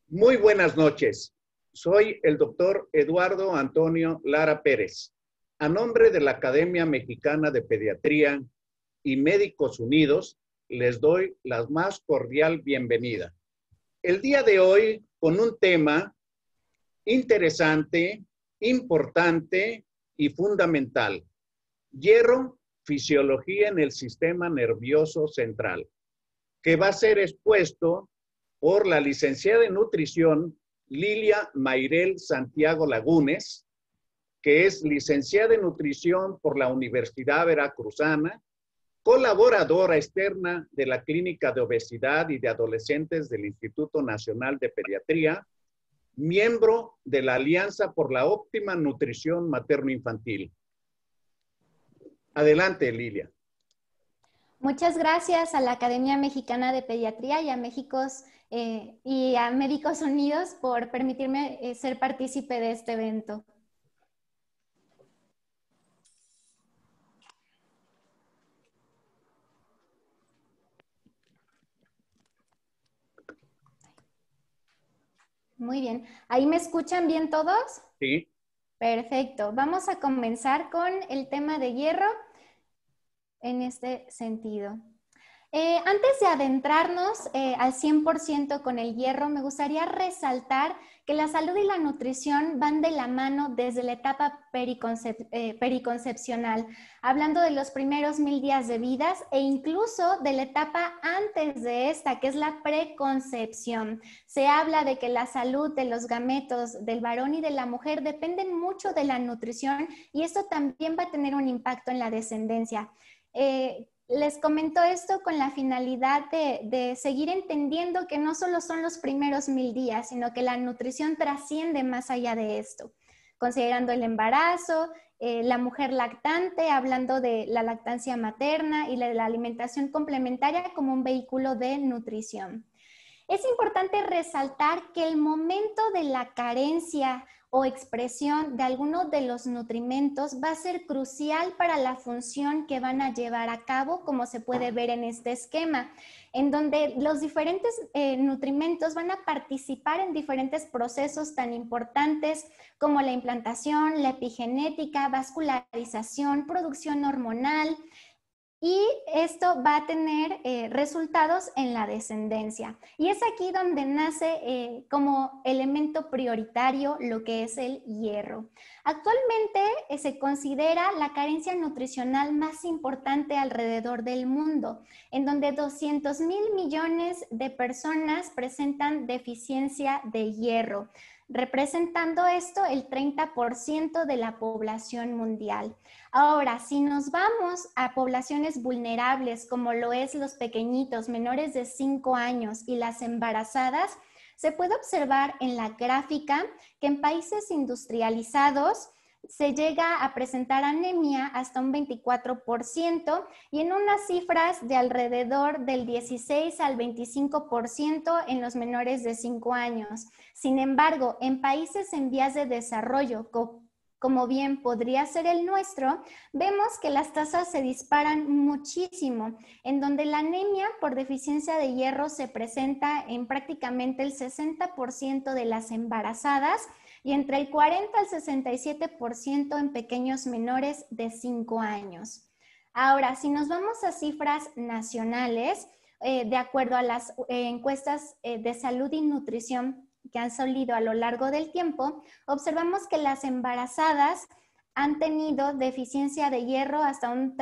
Muy buenas noches. Soy el doctor Eduardo Antonio Lara Pérez. A nombre de la Academia Mexicana de Pediatría y Médicos Unidos, les doy la más cordial bienvenida. El día de hoy con un tema interesante, importante y fundamental. Hierro, fisiología en el sistema nervioso central, que va a ser expuesto por la licenciada en nutrición Lilia Mayrel Santiago Lagunes, que es licenciada en nutrición por la Universidad Veracruzana, colaboradora externa de la Clínica de Obesidad y de Adolescentes del Instituto Nacional de Pediatría, miembro de la Alianza por la Óptima Nutrición Materno-Infantil. Adelante, Lilia. Muchas gracias a la Academia Mexicana de Pediatría y a Médicos Unidos por permitirme ser partícipe de este evento. Muy bien. ¿Ahí me escuchan bien todos? Sí. Perfecto. Vamos a comenzar con el tema de hierro en este sentido. Antes de adentrarnos al 100% con el hierro, me gustaría resaltar que la salud y la nutrición van de la mano desde la etapa periconcepcional, hablando de los primeros 1000 días de vida e incluso de la etapa antes de esta, que es la preconcepción. Se habla de que la salud de los gametos del varón y de la mujer dependen mucho de la nutrición y esto también va a tener un impacto en la descendencia. Les comento esto con la finalidad de seguir entendiendo que no solo son los primeros 1000 días, sino que la nutrición trasciende más allá de esto, considerando el embarazo, la mujer lactante, hablando de la lactancia materna y la alimentación complementaria como un vehículo de nutrición. Es importante resaltar que el momento de la carencia o expresión de alguno de los nutrimentos va a ser crucial para la función que van a llevar a cabo, como se puede ver en este esquema, en donde los diferentes nutrimentos van a participar en diferentes procesos tan importantes como la implantación, la epigenética, vascularización, producción hormonal, y esto va a tener resultados en la descendencia. Y es aquí donde nace como elemento prioritario lo que es el hierro. Actualmente se considera la carencia nutricional más importante alrededor del mundo, en donde 200,000 millones de personas presentan deficiencia de hierro, representando esto el 30% de la población mundial. Ahora, si nos vamos a poblaciones vulnerables, como lo es los pequeñitos menores de 5 años y las embarazadas, se puede observar en la gráfica que en países industrializados se llega a presentar anemia hasta un 24% y en unas cifras de alrededor del 16 al 25% en los menores de 5 años. Sin embargo, en países en vías de desarrollo, como bien podría ser el nuestro, vemos que las tasas se disparan muchísimo, en donde la anemia por deficiencia de hierro se presenta en prácticamente el 60% de las embarazadas y entre el 40 al 67% en pequeños menores de 5 años. Ahora, si nos vamos a cifras nacionales, de acuerdo a las encuestas de salud y nutrición que han salido a lo largo del tiempo, observamos que las embarazadas han tenido deficiencia de hierro hasta un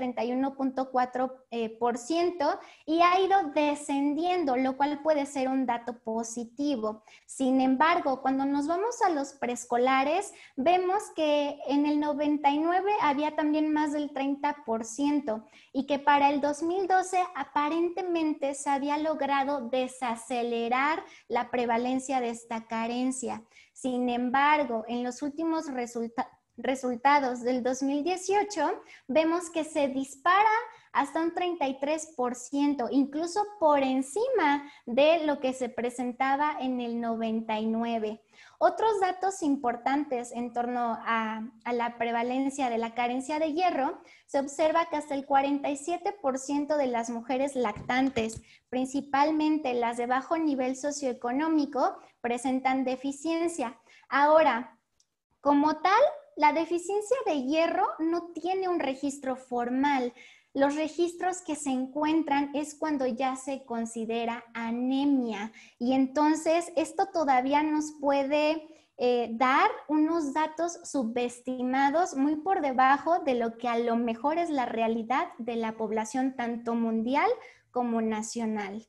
31.4% y ha ido descendiendo, lo cual puede ser un dato positivo. Sin embargo, cuando nos vamos a los preescolares, vemos que en el 99 había también más del 30% y que para el 2012 aparentemente se había logrado desacelerar la prevalencia de esta carencia. Sin embargo, en los últimos resultados del 2018, vemos que se dispara hasta un 33%, incluso por encima de lo que se presentaba en el 99. Otros datos importantes en torno a la prevalencia de la carencia de hierro, se observa que hasta el 47% de las mujeres lactantes, principalmente las de bajo nivel socioeconómico, presentan deficiencia. Ahora, como tal, la deficiencia de hierro no tiene un registro formal. Los registros que se encuentran es cuando ya se considera anemia, y entonces esto todavía nos puede dar unos datos subestimados muy por debajo de lo que a lo mejor es la realidad de la población tanto mundial como nacional.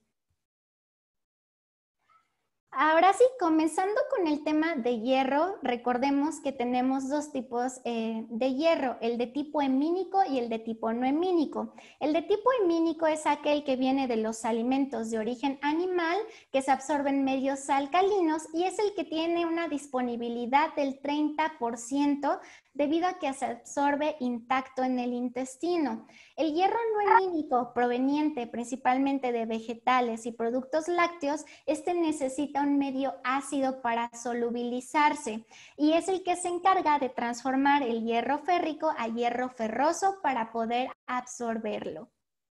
Ahora sí, comenzando con el tema de hierro, recordemos que tenemos dos tipos de hierro, el de tipo hemínico y el de tipo no hemínico. El de tipo hemínico es aquel que viene de los alimentos de origen animal que se absorben en medios alcalinos y es el que tiene una disponibilidad del 30% debido a que se absorbe intacto en el intestino. El hierro no hemínico, proveniente principalmente de vegetales y productos lácteos, este necesita un medio ácido para solubilizarse y es el que se encarga de transformar el hierro férrico a hierro ferroso para poder absorberlo.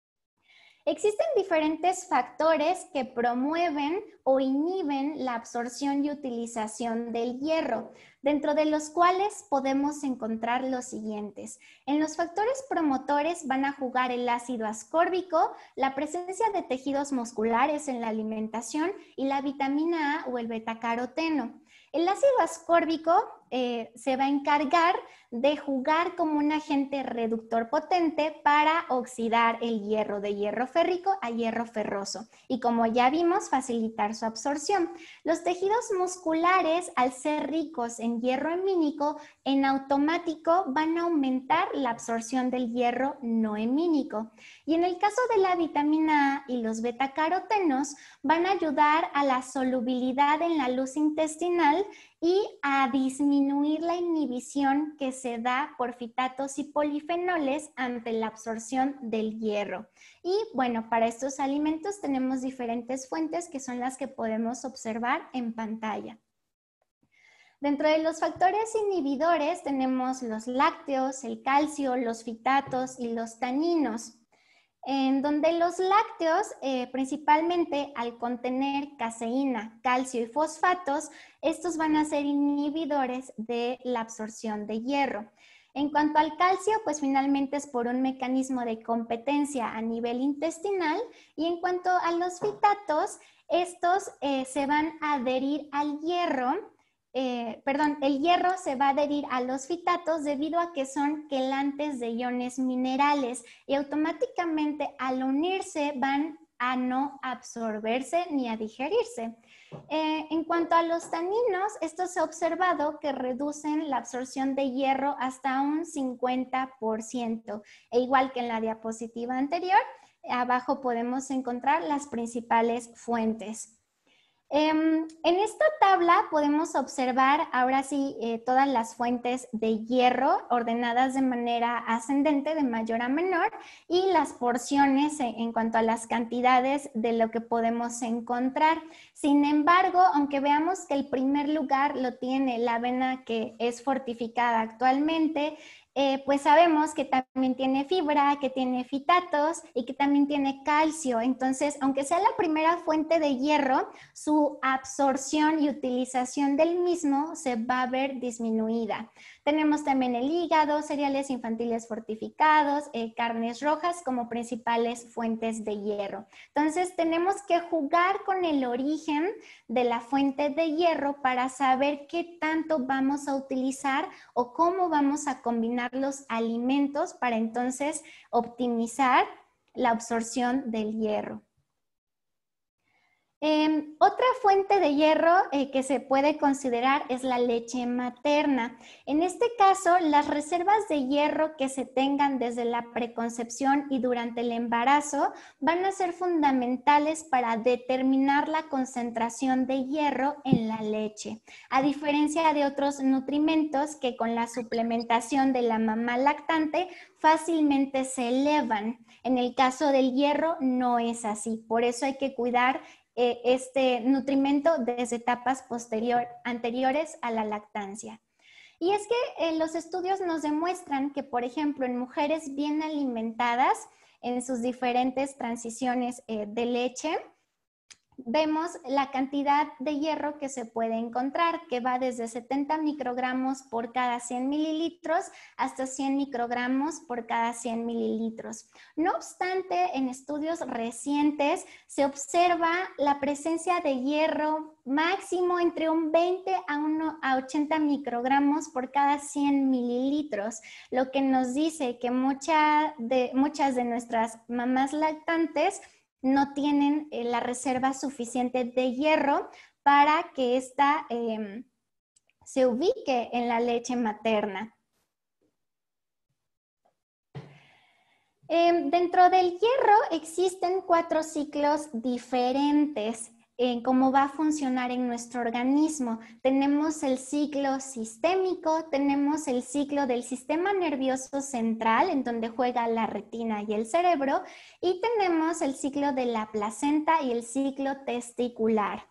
Existen diferentes factores que promueven o inhiben la absorción y utilización del hierro, dentro de los cuales podemos encontrar los siguientes. En los factores promotores van a jugar el ácido ascórbico, la presencia de tejidos musculares en la alimentación y la vitamina A o el betacaroteno. El ácido ascórbico se va a encargar de jugar como un agente reductor potente para oxidar el hierro de hierro férrico a hierro ferroso y, como ya vimos, facilitar su absorción. Los tejidos musculares, al ser ricos en hierro hemínico, en automático van a aumentar la absorción del hierro no hemínico. Y en el caso de la vitamina A y los betacarotenos, van a ayudar a la solubilidad en la luz intestinal y a disminuir la inhibición que se da por fitatos y polifenoles ante la absorción del hierro. Y bueno, para estos alimentos tenemos diferentes fuentes que son las que podemos observar en pantalla. Dentro de los factores inhibidores tenemos los lácteos, el calcio, los fitatos y los taninos, en donde los lácteos, principalmente al contener caseína, calcio y fosfatos, estos van a ser inhibidores de la absorción de hierro. En cuanto al calcio, pues finalmente es por un mecanismo de competencia a nivel intestinal, y en cuanto a los fitatos, estos se van a adherir al hierro. El hierro se va a adherir a los fitatos debido a que son quelantes de iones minerales y automáticamente al unirse van a no absorberse ni a digerirse. En cuanto a los taninos, esto se ha observado que reducen la absorción de hierro hasta un 50%. E igual que en la diapositiva anterior, abajo podemos encontrar las principales fuentes. En esta tabla podemos observar ahora sí todas las fuentes de hierro ordenadas de manera ascendente de mayor a menor y las porciones en cuanto a las cantidades de lo que podemos encontrar. Sin embargo, aunque veamos que el primer lugar lo tiene la avena que es fortificada actualmente, pues sabemos que también tiene fibra, que tiene fitatos y que también tiene calcio. Entonces, aunque sea la primera fuente de hierro, su absorción y utilización del mismo se va a ver disminuida. Tenemos también el hígado, cereales infantiles fortificados, carnes rojas como principales fuentes de hierro. Entonces, tenemos que jugar con el origen de la fuente de hierro para saber qué tanto vamos a utilizar o cómo vamos a combinar los alimentos para entonces optimizar la absorción del hierro. Otra fuente de hierro que se puede considerar es la leche materna. En este caso, las reservas de hierro que se tengan desde la preconcepción y durante el embarazo van a ser fundamentales para determinar la concentración de hierro en la leche, a diferencia de otros nutrimentos que con la suplementación de la mamá lactante fácilmente se elevan. En el caso del hierro no es así, por eso hay que cuidar este nutrimento desde etapas anteriores a la lactancia. Y es que los estudios nos demuestran que, por ejemplo, en mujeres bien alimentadas, en sus diferentes transiciones de leche, vemos la cantidad de hierro que se puede encontrar, que va desde 70 microgramos por cada 100 mililitros hasta 100 microgramos por cada 100 mililitros. No obstante, en estudios recientes se observa la presencia de hierro máximo entre un 20 a 80 microgramos por cada 100 mililitros, lo que nos dice que muchas de nuestras mamás lactantes no tienen la reserva suficiente de hierro para que ésta se ubique en la leche materna. Dentro del hierro existen 4 ciclos diferentes en cómo va a funcionar en nuestro organismo. Tenemos el ciclo sistémico, tenemos el ciclo del sistema nervioso central, en donde juega la retina y el cerebro, y tenemos el ciclo de la placenta y el ciclo testicular.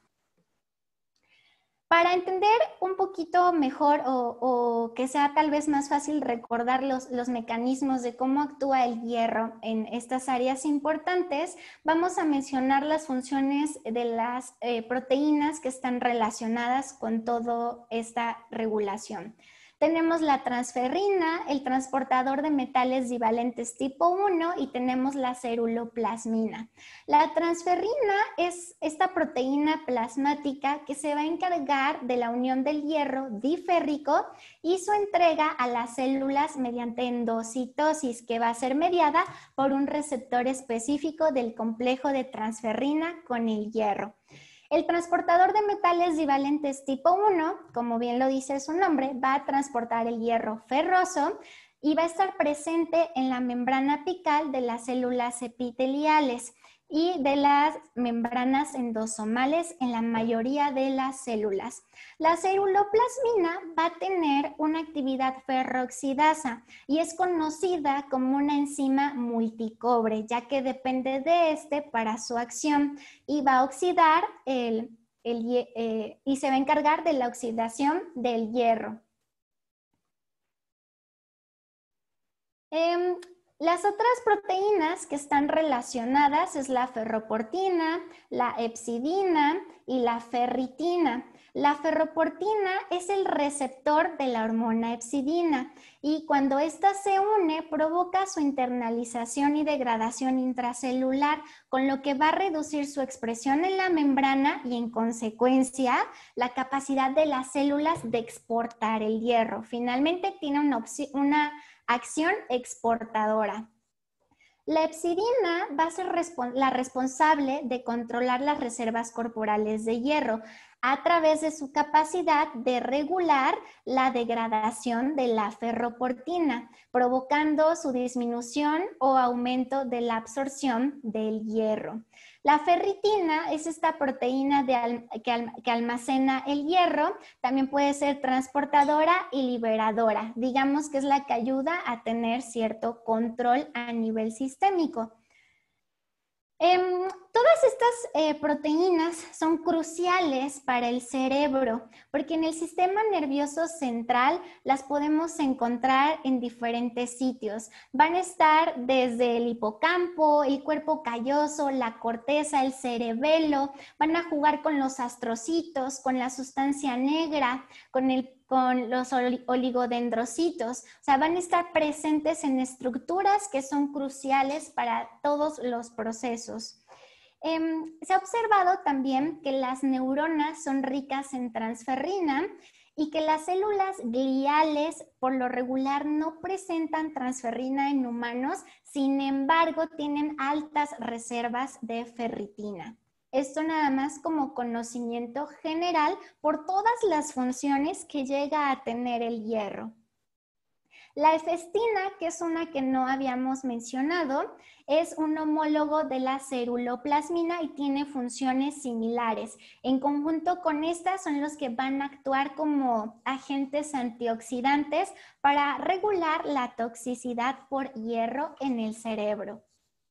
Para entender un poquito mejor o que sea tal vez más fácil recordar los mecanismos de cómo actúa el hierro en estas áreas importantes, vamos a mencionar las funciones de las proteínas que están relacionadas con toda esta regulación. Tenemos la transferrina, el transportador de metales divalentes tipo 1, y tenemos la ceruloplasmina. La transferrina es esta proteína plasmática que se va a encargar de la unión del hierro diférrico y su entrega a las células mediante endocitosis, que va a ser mediada por un receptor específico del complejo de transferrina con el hierro. El transportador de metales divalentes tipo 1, como bien lo dice su nombre, va a transportar el hierro ferroso y va a estar presente en la membrana apical de las células epiteliales y de las membranas endosomales en la mayoría de las células. La ceruloplasmina va a tener una actividad ferrooxidasa y es conocida como una enzima multicobre, ya que depende de este para su acción y va a oxidar y se va a encargar de la oxidación del hierro. Las otras proteínas que están relacionadas es la ferroportina, la hepcidina y la ferritina. La ferroportina es el receptor de la hormona hepcidina y cuando ésta se une provoca su internalización y degradación intracelular, con lo que va a reducir su expresión en la membrana y en consecuencia la capacidad de las células de exportar el hierro. Finalmente tiene una acción exportadora. La hepcidina va a ser la responsable de controlar las reservas corporales de hierro a través de su capacidad de regular la degradación de la ferroportina, provocando su disminución o aumento de la absorción del hierro. La ferritina es esta proteína que almacena el hierro, también puede ser transportadora y liberadora. Digamos que es la que ayuda a tener cierto control a nivel sistémico. Todas estas proteínas son cruciales para el cerebro porque en el sistema nervioso central las podemos encontrar en diferentes sitios. Van a estar desde el hipocampo, el cuerpo calloso, la corteza, el cerebelo. Van a jugar con los astrocitos, con la sustancia negra, con los oligodendrocitos. O sea, van a estar presentes en estructuras que son cruciales para todos los procesos. Se ha observado también que las neuronas son ricas en transferrina y que las células gliales por lo regular no presentan transferrina en humanos, sin embargo tienen altas reservas de ferritina. Esto nada más como conocimiento general por todas las funciones que llega a tener el hierro. La efestina, que es una que no habíamos mencionado, es un homólogo de la ceruloplasmina y tiene funciones similares. En conjunto con estas son los que van a actuar como agentes antioxidantes para regular la toxicidad por hierro en el cerebro.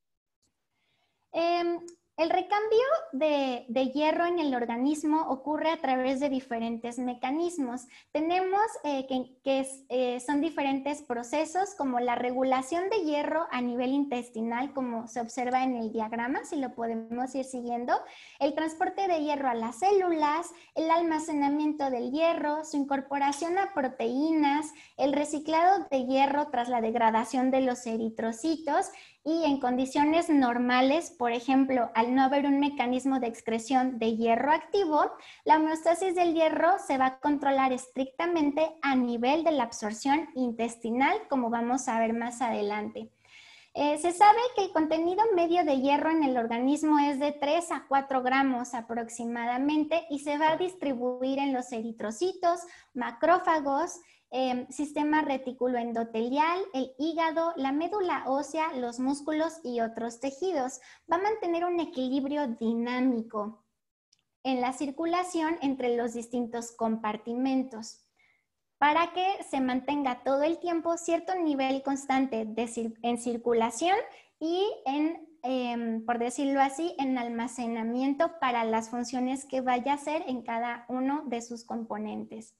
El recambio de hierro en el organismo ocurre a través de diferentes mecanismos. Tenemos son diferentes procesos como la regulación de hierro a nivel intestinal, como se observa en el diagrama, si lo podemos ir siguiendo, el transporte de hierro a las células, el almacenamiento del hierro, su incorporación a proteínas, el reciclado de hierro tras la degradación de los eritrocitos. Y en condiciones normales, por ejemplo, al no haber un mecanismo de excreción de hierro activo, la homeostasis del hierro se va a controlar estrictamente a nivel de la absorción intestinal, como vamos a ver más adelante. Se sabe que el contenido medio de hierro en el organismo es de 3 a 4 gramos aproximadamente y se va a distribuir en los eritrocitos, macrófagos, sistema reticuloendotelial, el hígado, la médula ósea, los músculos y otros tejidos. Va a mantener un equilibrio dinámico en la circulación entre los distintos compartimentos para que se mantenga todo el tiempo cierto nivel constante en circulación y por decirlo así, en almacenamiento para las funciones que vaya a hacer en cada uno de sus componentes.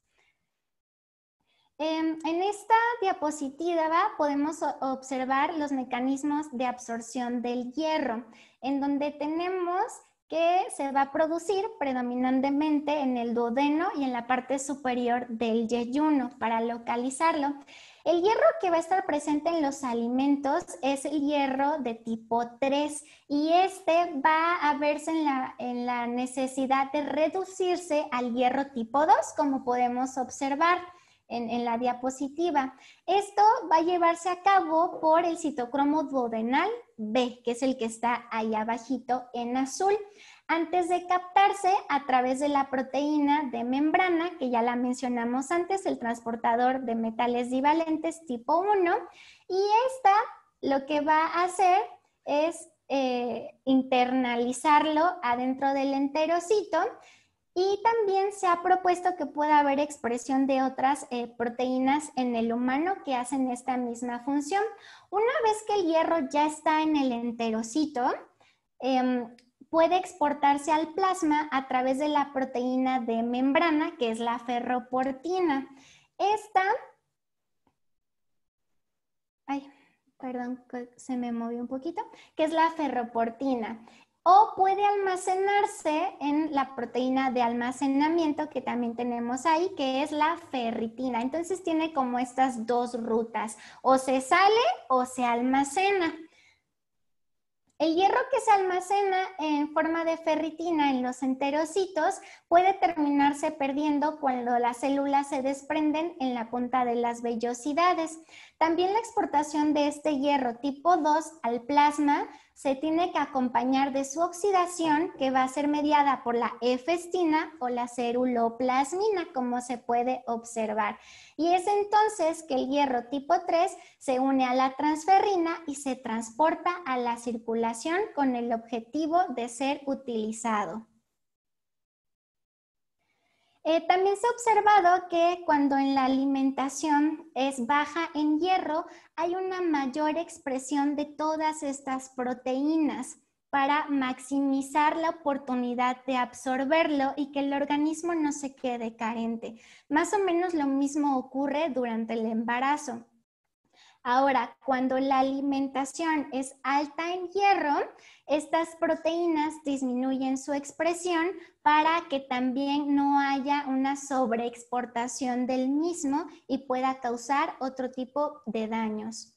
En esta diapositiva podemos observar los mecanismos de absorción del hierro, en donde tenemos que se va a producir predominantemente en el duodeno y en la parte superior del yeyuno para localizarlo. El hierro que va a estar presente en los alimentos es el hierro de tipo 3 y este va a verse en la necesidad de reducirse al hierro tipo 2, como podemos observar en la diapositiva. Esto va a llevarse a cabo por el citocromo duodenal B, que es el que está ahí abajito en azul, antes de captarse a través de la proteína de membrana, que ya la mencionamos antes, el transportador de metales divalentes tipo 1, y esta lo que va a hacer es internalizarlo adentro del enterocito. Y también se ha propuesto que pueda haber expresión de otras proteínas en el humano que hacen esta misma función. Una vez que el hierro ya está en el enterocito, puede exportarse al plasma a través de la proteína de membrana, que es la ferroportina. Esta, perdón, se me movió un poquito, que es la ferroportina. O puede almacenarse en la proteína de almacenamiento que también tenemos ahí, que es la ferritina. Entonces tiene como estas dos rutas, o se sale o se almacena. El hierro que se almacena en forma de ferritina en los enterocitos puede terminarse perdiendo cuando las células se desprenden en la punta de las vellosidades. También la exportación de este hierro tipo 2 al plasma se tiene que acompañar de su oxidación, que va a ser mediada por la efestina o la ceruloplasmina, como se puede observar. Y es entonces que el hierro tipo 3 se une a la transferrina y se transporta a la circulación con el objetivo de ser utilizado. También se ha observado que cuando en la alimentación es baja en hierro, hay una mayor expresión de todas estas proteínas para maximizar la oportunidad de absorberlo y que el organismo no se quede carente. Más o menos lo mismo ocurre durante el embarazo. Ahora, cuando la alimentación es alta en hierro, estas proteínas disminuyen su expresión para que también no haya una sobreexportación del mismo y pueda causar otro tipo de daños.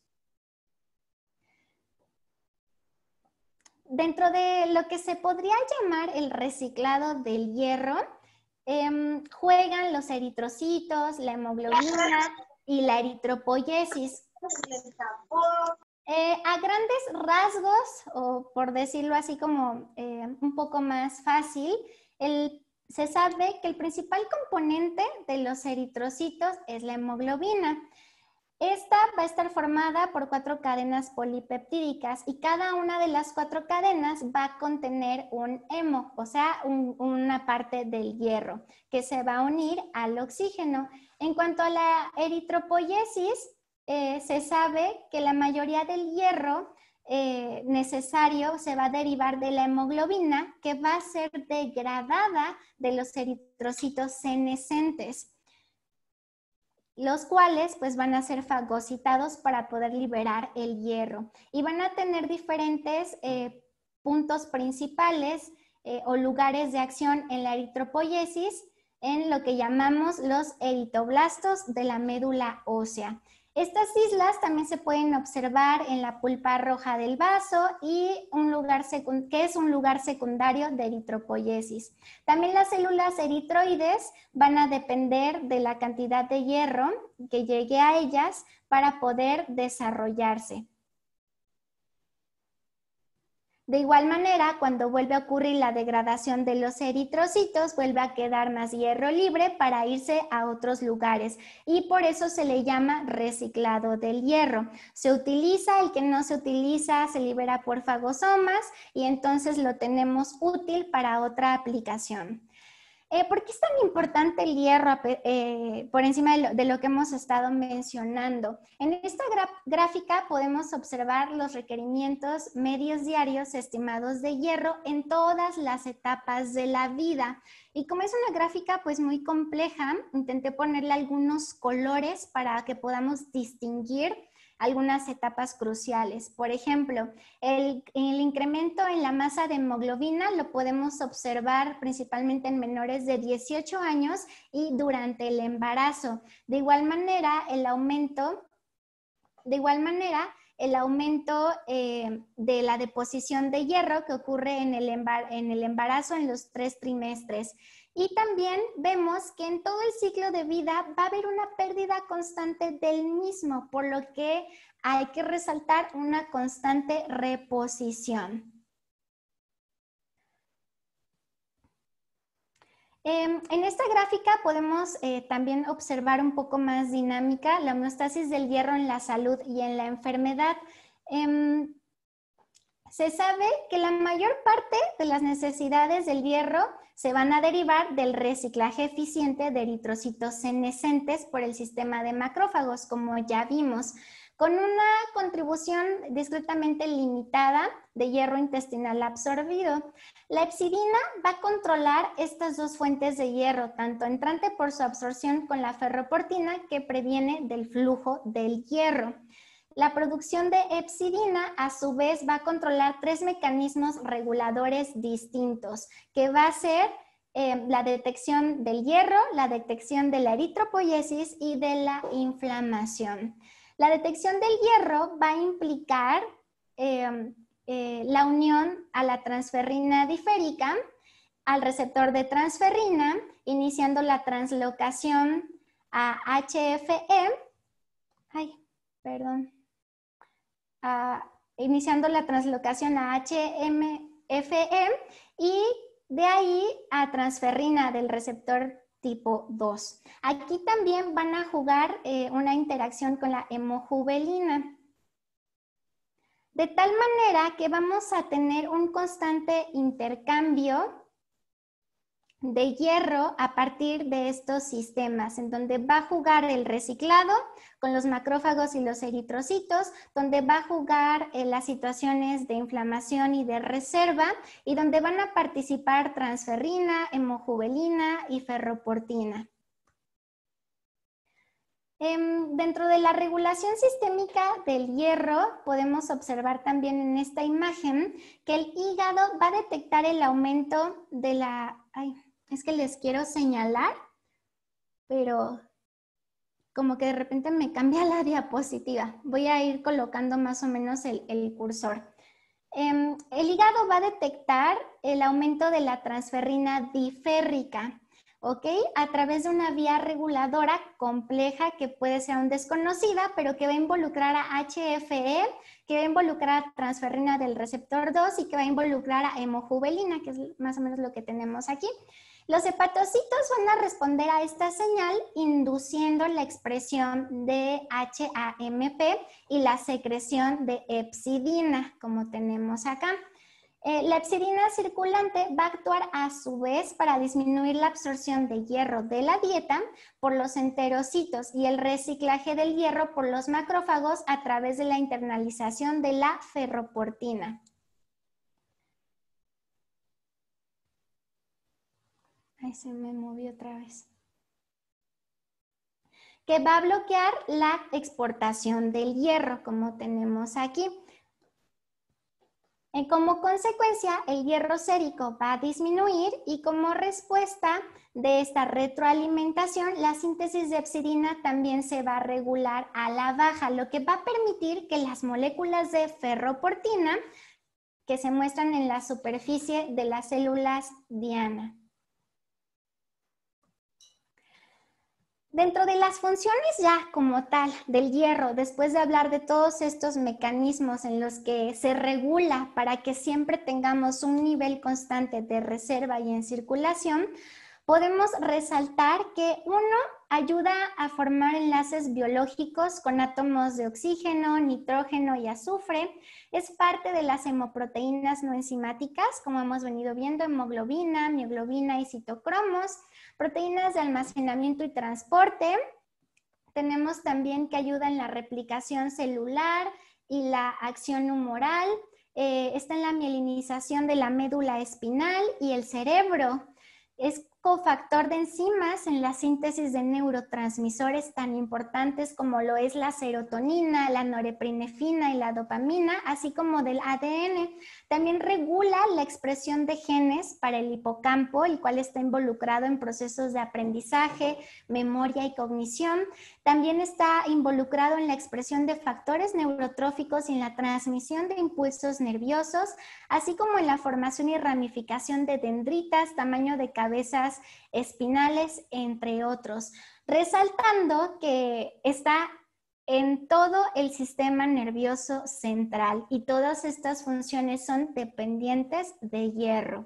Dentro de lo que se podría llamar el reciclado del hierro, juegan los eritrocitos, la hemoglobina y la eritropoyesis. A grandes rasgos, o por decirlo así como un poco más fácil, se sabe que el principal componente de los eritrocitos es la hemoglobina. Esta va a estar formada por 4 cadenas polipeptídicas y cada una de las 4 cadenas va a contener un hemo, o sea, una parte del hierro que se va a unir al oxígeno. En cuanto a la eritropoyesis, se sabe que la mayoría del hierro necesario se va a derivar de la hemoglobina, que va a ser degradada de los eritrocitos senescentes, los cuales pues van a ser fagocitados para poder liberar el hierro y van a tener diferentes puntos principales o lugares de acción en la eritropoyesis en lo que llamamos los eritoblastos de la médula ósea. Estas islas también se pueden observar en la pulpa roja del vaso y que es un lugar secundario de eritropoyesis. También las células eritroides van a depender de la cantidad de hierro que llegue a ellas para poder desarrollarse. De igual manera, cuando vuelve a ocurrir la degradación de los eritrocitos, vuelve a quedar más hierro libre para irse a otros lugares y por eso se le llama reciclado del hierro. Se utiliza, el que no se utiliza se libera por fagosomas y entonces lo tenemos útil para otra aplicación. ¿Por qué es tan importante el hierro por encima de lo que hemos estado mencionando? En esta gráfica podemos observar los requerimientos medios diarios estimados de hierro en todas las etapas de la vida. Y como es una gráfica pues muy compleja, intenté ponerle algunos colores para que podamos distinguir algunas etapas cruciales. Por ejemplo, el incremento en la masa de hemoglobina lo podemos observar principalmente en menores de 18 años y durante el embarazo. De igual manera, el aumento de la deposición de hierro que ocurre en el embarazo en los 3 trimestres. Y también vemos que en todo el ciclo de vida va a haber una pérdida constante del mismo, por lo que hay que resaltar una constante reposición. En esta gráfica podemos también observar un poco más dinámica la homeostasis del hierro en la salud y en la enfermedad. Se sabe que la mayor parte de las necesidades del hierro se van a derivar del reciclaje eficiente de eritrocitos senescentes por el sistema de macrófagos, como ya vimos, con una contribución discretamente limitada de hierro intestinal absorbido. La hepcidina va a controlar estas dos fuentes de hierro, tanto entrante por su absorción con la ferroportina, que previene del flujo del hierro. La producción de hepcidina, a su vez, va a controlar 3 mecanismos reguladores distintos, que va a ser la detección del hierro, la detección de la eritropoyesis y de la inflamación. La detección del hierro va a implicar la unión a la transferrina diférica, al receptor de transferrina, iniciando la translocación a HFE. Iniciando la translocación a HMFE y de ahí a transferrina del receptor tipo 2. Aquí también van a jugar una interacción con la hemojuvelina. De tal manera que vamos a tener un constante intercambio de hierro a partir de estos sistemas, en donde va a jugar el reciclado con los macrófagos y los eritrocitos, donde va a jugar las situaciones de inflamación y de reserva, y donde van a participar transferrina, hemojuvelina y ferroportina. Dentro de la regulación sistémica del hierro, podemos observar también en esta imagen que el hígado va a detectar el aumento de la... Es que les quiero señalar, pero como que de repente me cambia la diapositiva. Voy a ir colocando más o menos el cursor. El hígado va a detectar el aumento de la transferrina diférrica. ¿ok? A través de una vía reguladora compleja que puede ser aún desconocida, pero que va a involucrar a HFE, que va a involucrar a transferrina del receptor 2 y que va a involucrar a hemojuvelina, que es más o menos lo que tenemos aquí. Los hepatocitos van a responder a esta señal induciendo la expresión de HAMP y la secreción de hepcidina, como tenemos acá. La hepcidina circulante va a actuar a su vez para disminuir la absorción de hierro de la dieta por los enterocitos y el reciclaje del hierro por los macrófagos a través de la internalización de la ferroportina. Ahí se me movió otra vez. Que va a bloquear la exportación del hierro, como tenemos aquí. Como consecuencia, el hierro sérico va a disminuir y como respuesta de esta retroalimentación, la síntesis de hepcidina también se va a regular a la baja, lo que va a permitir que las moléculas de ferroportina que se muestran en la superficie de las células diana. Dentro de las funciones ya como tal del hierro, después de hablar de todos estos mecanismos en los que se regula para que siempre tengamos un nivel constante de reserva y en circulación, podemos resaltar que uno ayuda a formar enlaces biológicos con átomos de oxígeno, nitrógeno y azufre. Es parte de las hemoproteínas no enzimáticas, como hemos venido viendo, hemoglobina, mioglobina y citocromos. Proteínas de almacenamiento y transporte. Tenemos también que ayuda en la replicación celular y la acción humoral. Está en la mielinización de la médula espinal y el cerebro. Es cofactor de enzimas en la síntesis de neurotransmisores tan importantes como lo es la serotonina, la norepinefrina y la dopamina, así como del ADN. También regula la expresión de genes para el hipocampo, el cual está involucrado en procesos de aprendizaje, memoria y cognición. También está involucrado en la expresión de factores neurotróficos y en la transmisión de impulsos nerviosos, así como en la formación y ramificación de dendritas, tamaño de cabezas espinales, entre otros, resaltando que está en todo el sistema nervioso central y todas estas funciones son dependientes de hierro.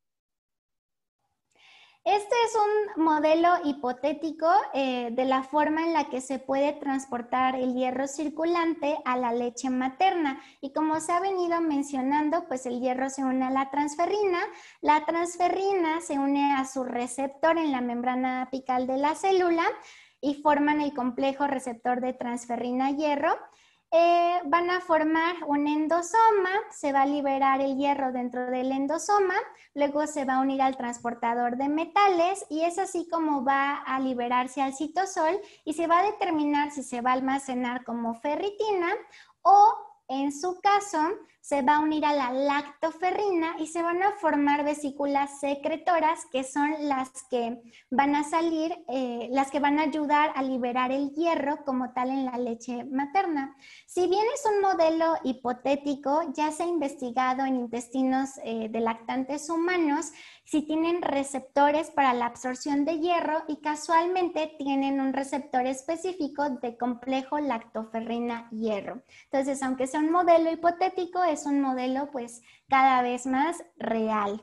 Este es un modelo hipotético de la forma en la que se puede transportar el hierro circulante a la leche materna. Y como se ha venido mencionando, pues el hierro se une a la transferrina se une a su receptor en la membrana apical de la célula y forman el complejo receptor de transferrina-hierro. Van a formar un endosoma, se va a liberar el hierro dentro del endosoma, luego se va a unir al transportador de metales y es así como va a liberarse al citosol y se va a determinar si se va a almacenar como ferritina o en su caso se va a unir a la lactoferrina y se van a formar vesículas secretoras que son las que van a salir, las que van a ayudar a liberar el hierro como tal en la leche materna. Si bien es un modelo hipotético, ya se ha investigado en intestinos de lactantes humanos si tienen receptores para la absorción de hierro y casualmente tienen un receptor específico de complejo lactoferrina-hierro. Entonces, aunque sea un modelo hipotético, es un modelo pues cada vez más real.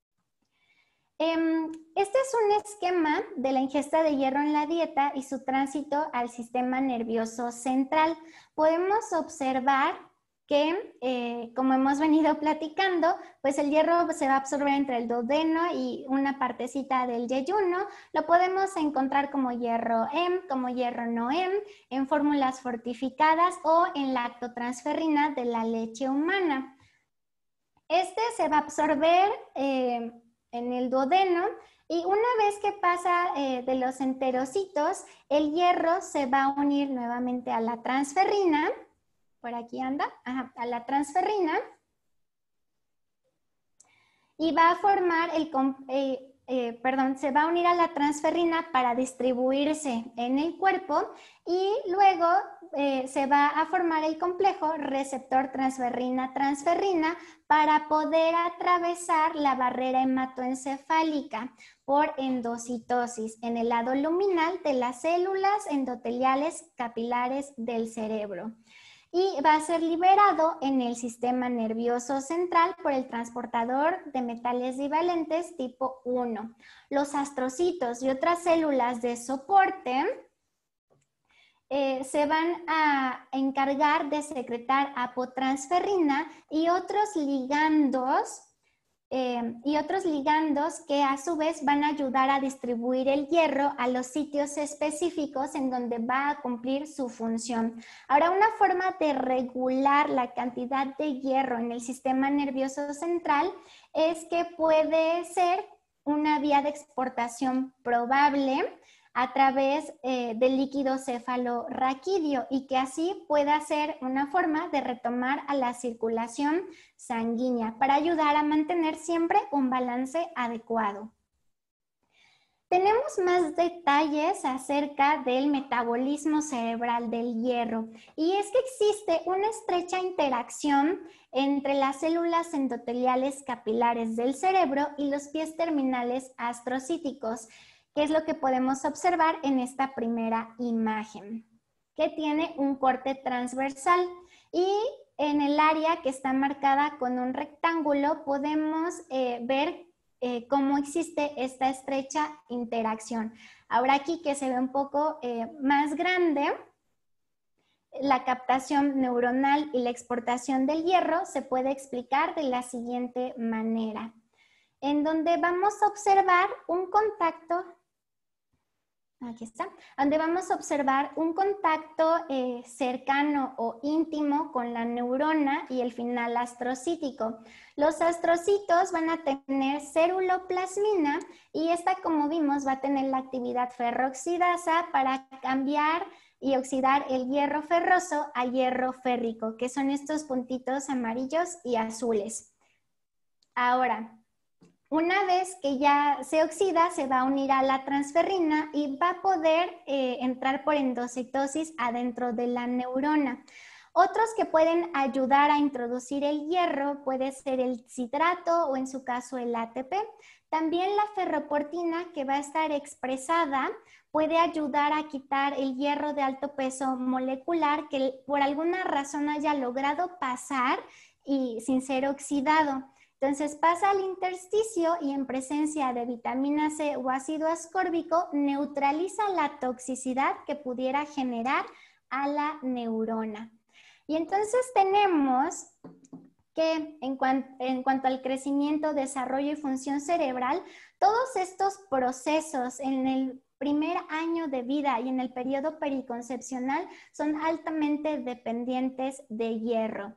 Este es un esquema de la ingesta de hierro en la dieta y su tránsito al sistema nervioso central. Podemos observar que, como hemos venido platicando, pues el hierro se va a absorber entre el duodeno y una partecita del yeyuno. Lo podemos encontrar como hierro M, como hierro no M, en fórmulas fortificadas o en lactotransferrina de la leche humana. Este se va a absorber en el duodeno y una vez que pasa de los enterocitos, el hierro se va a unir nuevamente a la transferrina. Por aquí anda, a la transferrina y va a formar se va a unir a la transferrina para distribuirse en el cuerpo y luego se va a formar el complejo receptor transferrina-transferrina para poder atravesar la barrera hematoencefálica por endocitosis en el lado luminal de las células endoteliales capilares del cerebro. Y va a ser liberado en el sistema nervioso central por el transportador de metales divalentes tipo 1. Los astrocitos y otras células de soporte se van a encargar de secretar apotransferrina y otros ligandos que a su vez van a ayudar a distribuir el hierro a los sitios específicos en donde va a cumplir su función. Ahora, una forma de regular la cantidad de hierro en el sistema nervioso central es que puede ser una vía de exportación probable a través del líquido cefalorraquídeo y que así pueda ser una forma de retomar a la circulación sanguínea para ayudar a mantener siempre un balance adecuado. Tenemos más detalles acerca del metabolismo cerebral del hierro y es que existe una estrecha interacción entre las células endoteliales capilares del cerebro y los pies terminales astrocíticos, que es lo que podemos observar en esta primera imagen, que tiene un corte transversal y en el área que está marcada con un rectángulo podemos ver cómo existe esta estrecha interacción. Ahora aquí que se ve un poco más grande, la captación neuronal y la exportación del hierro se puede explicar de la siguiente manera, en donde vamos a observar un contacto. Aquí está, donde vamos a observar un contacto cercano o íntimo con la neurona y el final astrocítico. Los astrocitos van a tener ceruloplasmina y esta, como vimos, va a tener la actividad ferrooxidasa para cambiar y oxidar el hierro ferroso a hierro férrico, que son estos puntitos amarillos y azules. Ahora, una vez que ya se oxida, se va a unir a la transferrina y va a poder entrar por endocitosis adentro de la neurona. Otros que pueden ayudar a introducir el hierro puede ser el citrato o en su caso el ATP. También la ferroportina, que va a estar expresada, puede ayudar a quitar el hierro de alto peso molecular que por alguna razón haya logrado pasar y sin ser oxidado. Entonces pasa al intersticio y en presencia de vitamina C o ácido ascórbico neutraliza la toxicidad que pudiera generar a la neurona. Y entonces tenemos que en cuanto al crecimiento, desarrollo y función cerebral, todos estos procesos en el primer año de vida y en el periodo periconcepcional son altamente dependientes de hierro.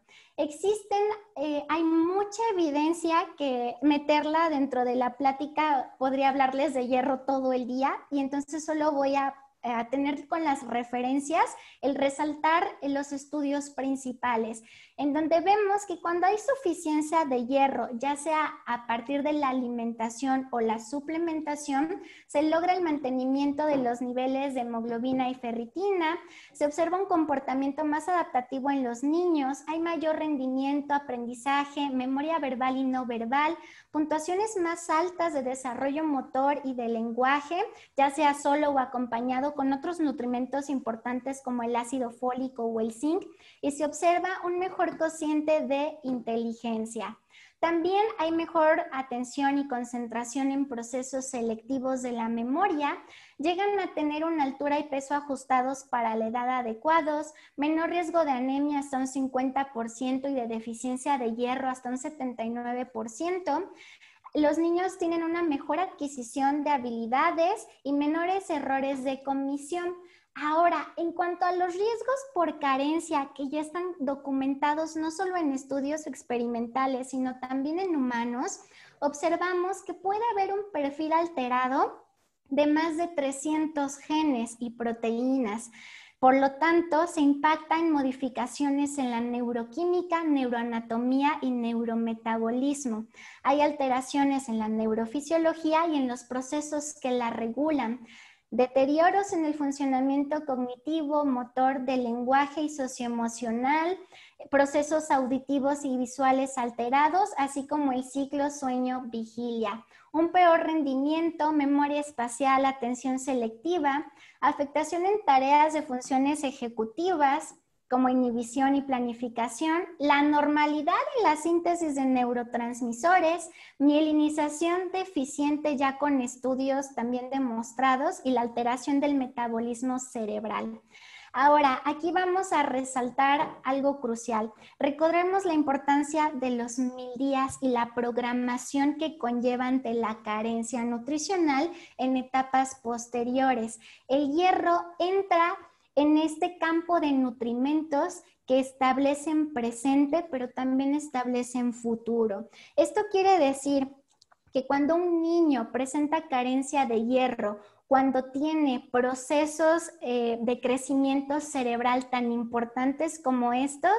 Hay mucha evidencia que meterla dentro de la plática podría hablarles de hierro todo el día y entonces solo voy a tener con las referencias el resaltar los estudios principales, en donde vemos que cuando hay suficiencia de hierro, ya sea a partir de la alimentación o la suplementación, se logra el mantenimiento de los niveles de hemoglobina y ferritina, se observa un comportamiento más adaptativo en los niños, hay mayor rendimiento, aprendizaje, memoria verbal y no verbal, puntuaciones más altas de desarrollo motor y de lenguaje, ya sea solo o acompañado con otros nutrimentos importantes como el ácido fólico o el zinc, y se observa un mejor cociente de inteligencia. También hay mejor atención y concentración en procesos selectivos de la memoria, llegan a tener una altura y peso ajustados para la edad adecuados, menor riesgo de anemia hasta un 50% y de deficiencia de hierro hasta un 79%. Los niños tienen una mejor adquisición de habilidades y menores errores de cognición. Ahora, en cuanto a los riesgos por carencia que ya están documentados no solo en estudios experimentales, sino también en humanos, observamos que puede haber un perfil alterado de más de 300 genes y proteínas. Por lo tanto, se impacta en modificaciones en la neuroquímica, neuroanatomía y neurometabolismo. Hay alteraciones en la neurofisiología y en los procesos que la regulan. Deterioros en el funcionamiento cognitivo, motor del lenguaje y socioemocional, procesos auditivos y visuales alterados, así como el ciclo sueño-vigilia. Un peor rendimiento, memoria espacial, atención selectiva, afectación en tareas de funciones ejecutivas, como inhibición y planificación, la normalidad en la síntesis de neurotransmisores, mielinización deficiente ya con estudios también demostrados y la alteración del metabolismo cerebral. Ahora, aquí vamos a resaltar algo crucial. Recordemos la importancia de los 1000 días y la programación que conlleva ante la carencia nutricional en etapas posteriores. El hierro entra en este campo de nutrimentos que establecen presente, pero también establecen futuro. Esto quiere decir que cuando un niño presenta carencia de hierro, cuando tiene procesos de crecimiento cerebral tan importantes como estos,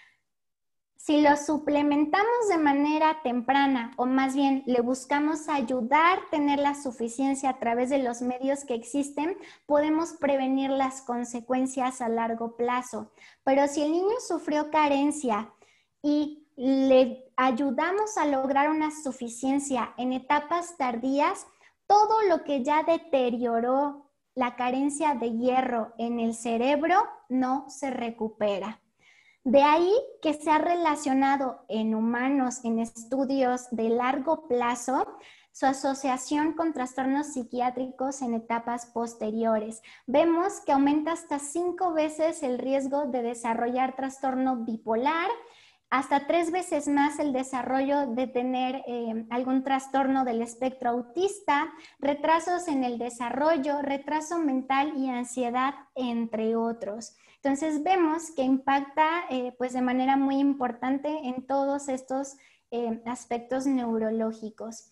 si los suplementamos de manera temprana, o más bien le buscamos ayudar a tener la suficiencia a través de los medios que existen, podemos prevenir las consecuencias a largo plazo. Pero si el niño sufrió carencia y le ayudamos a lograr una suficiencia en etapas tardías, todo lo que ya deterioró la carencia de hierro en el cerebro no se recupera. De ahí que se ha relacionado en humanos en estudios de largo plazo su asociación con trastornos psiquiátricos en etapas posteriores. Vemos que aumenta hasta 5 veces el riesgo de desarrollar trastorno bipolar, hasta 3 veces más el desarrollo de tener algún trastorno del espectro autista, retrasos en el desarrollo, retraso mental y ansiedad, entre otros. Entonces vemos que impacta pues de manera muy importante en todos estos aspectos neurológicos.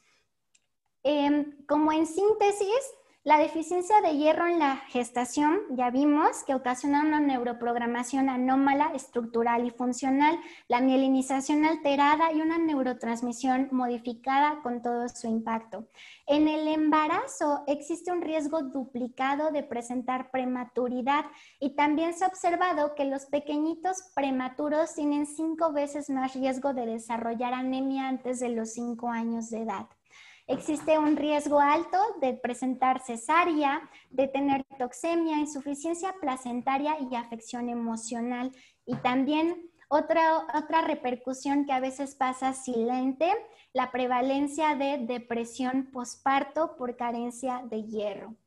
Como en síntesis, la deficiencia de hierro en la gestación, ya vimos que ocasiona una neuroprogramación anómala, estructural y funcional, la mielinización alterada y una neurotransmisión modificada con todo su impacto. En el embarazo existe un riesgo duplicado de presentar prematuridad y también se ha observado que los pequeñitos prematuros tienen 5 veces más riesgo de desarrollar anemia antes de los 5 años de edad. Existe un riesgo alto de presentar cesárea, de tener toxemia, insuficiencia placentaria y afección emocional. Y también otra repercusión que a veces pasa silente, la prevalencia de depresión posparto por carencia de hierro.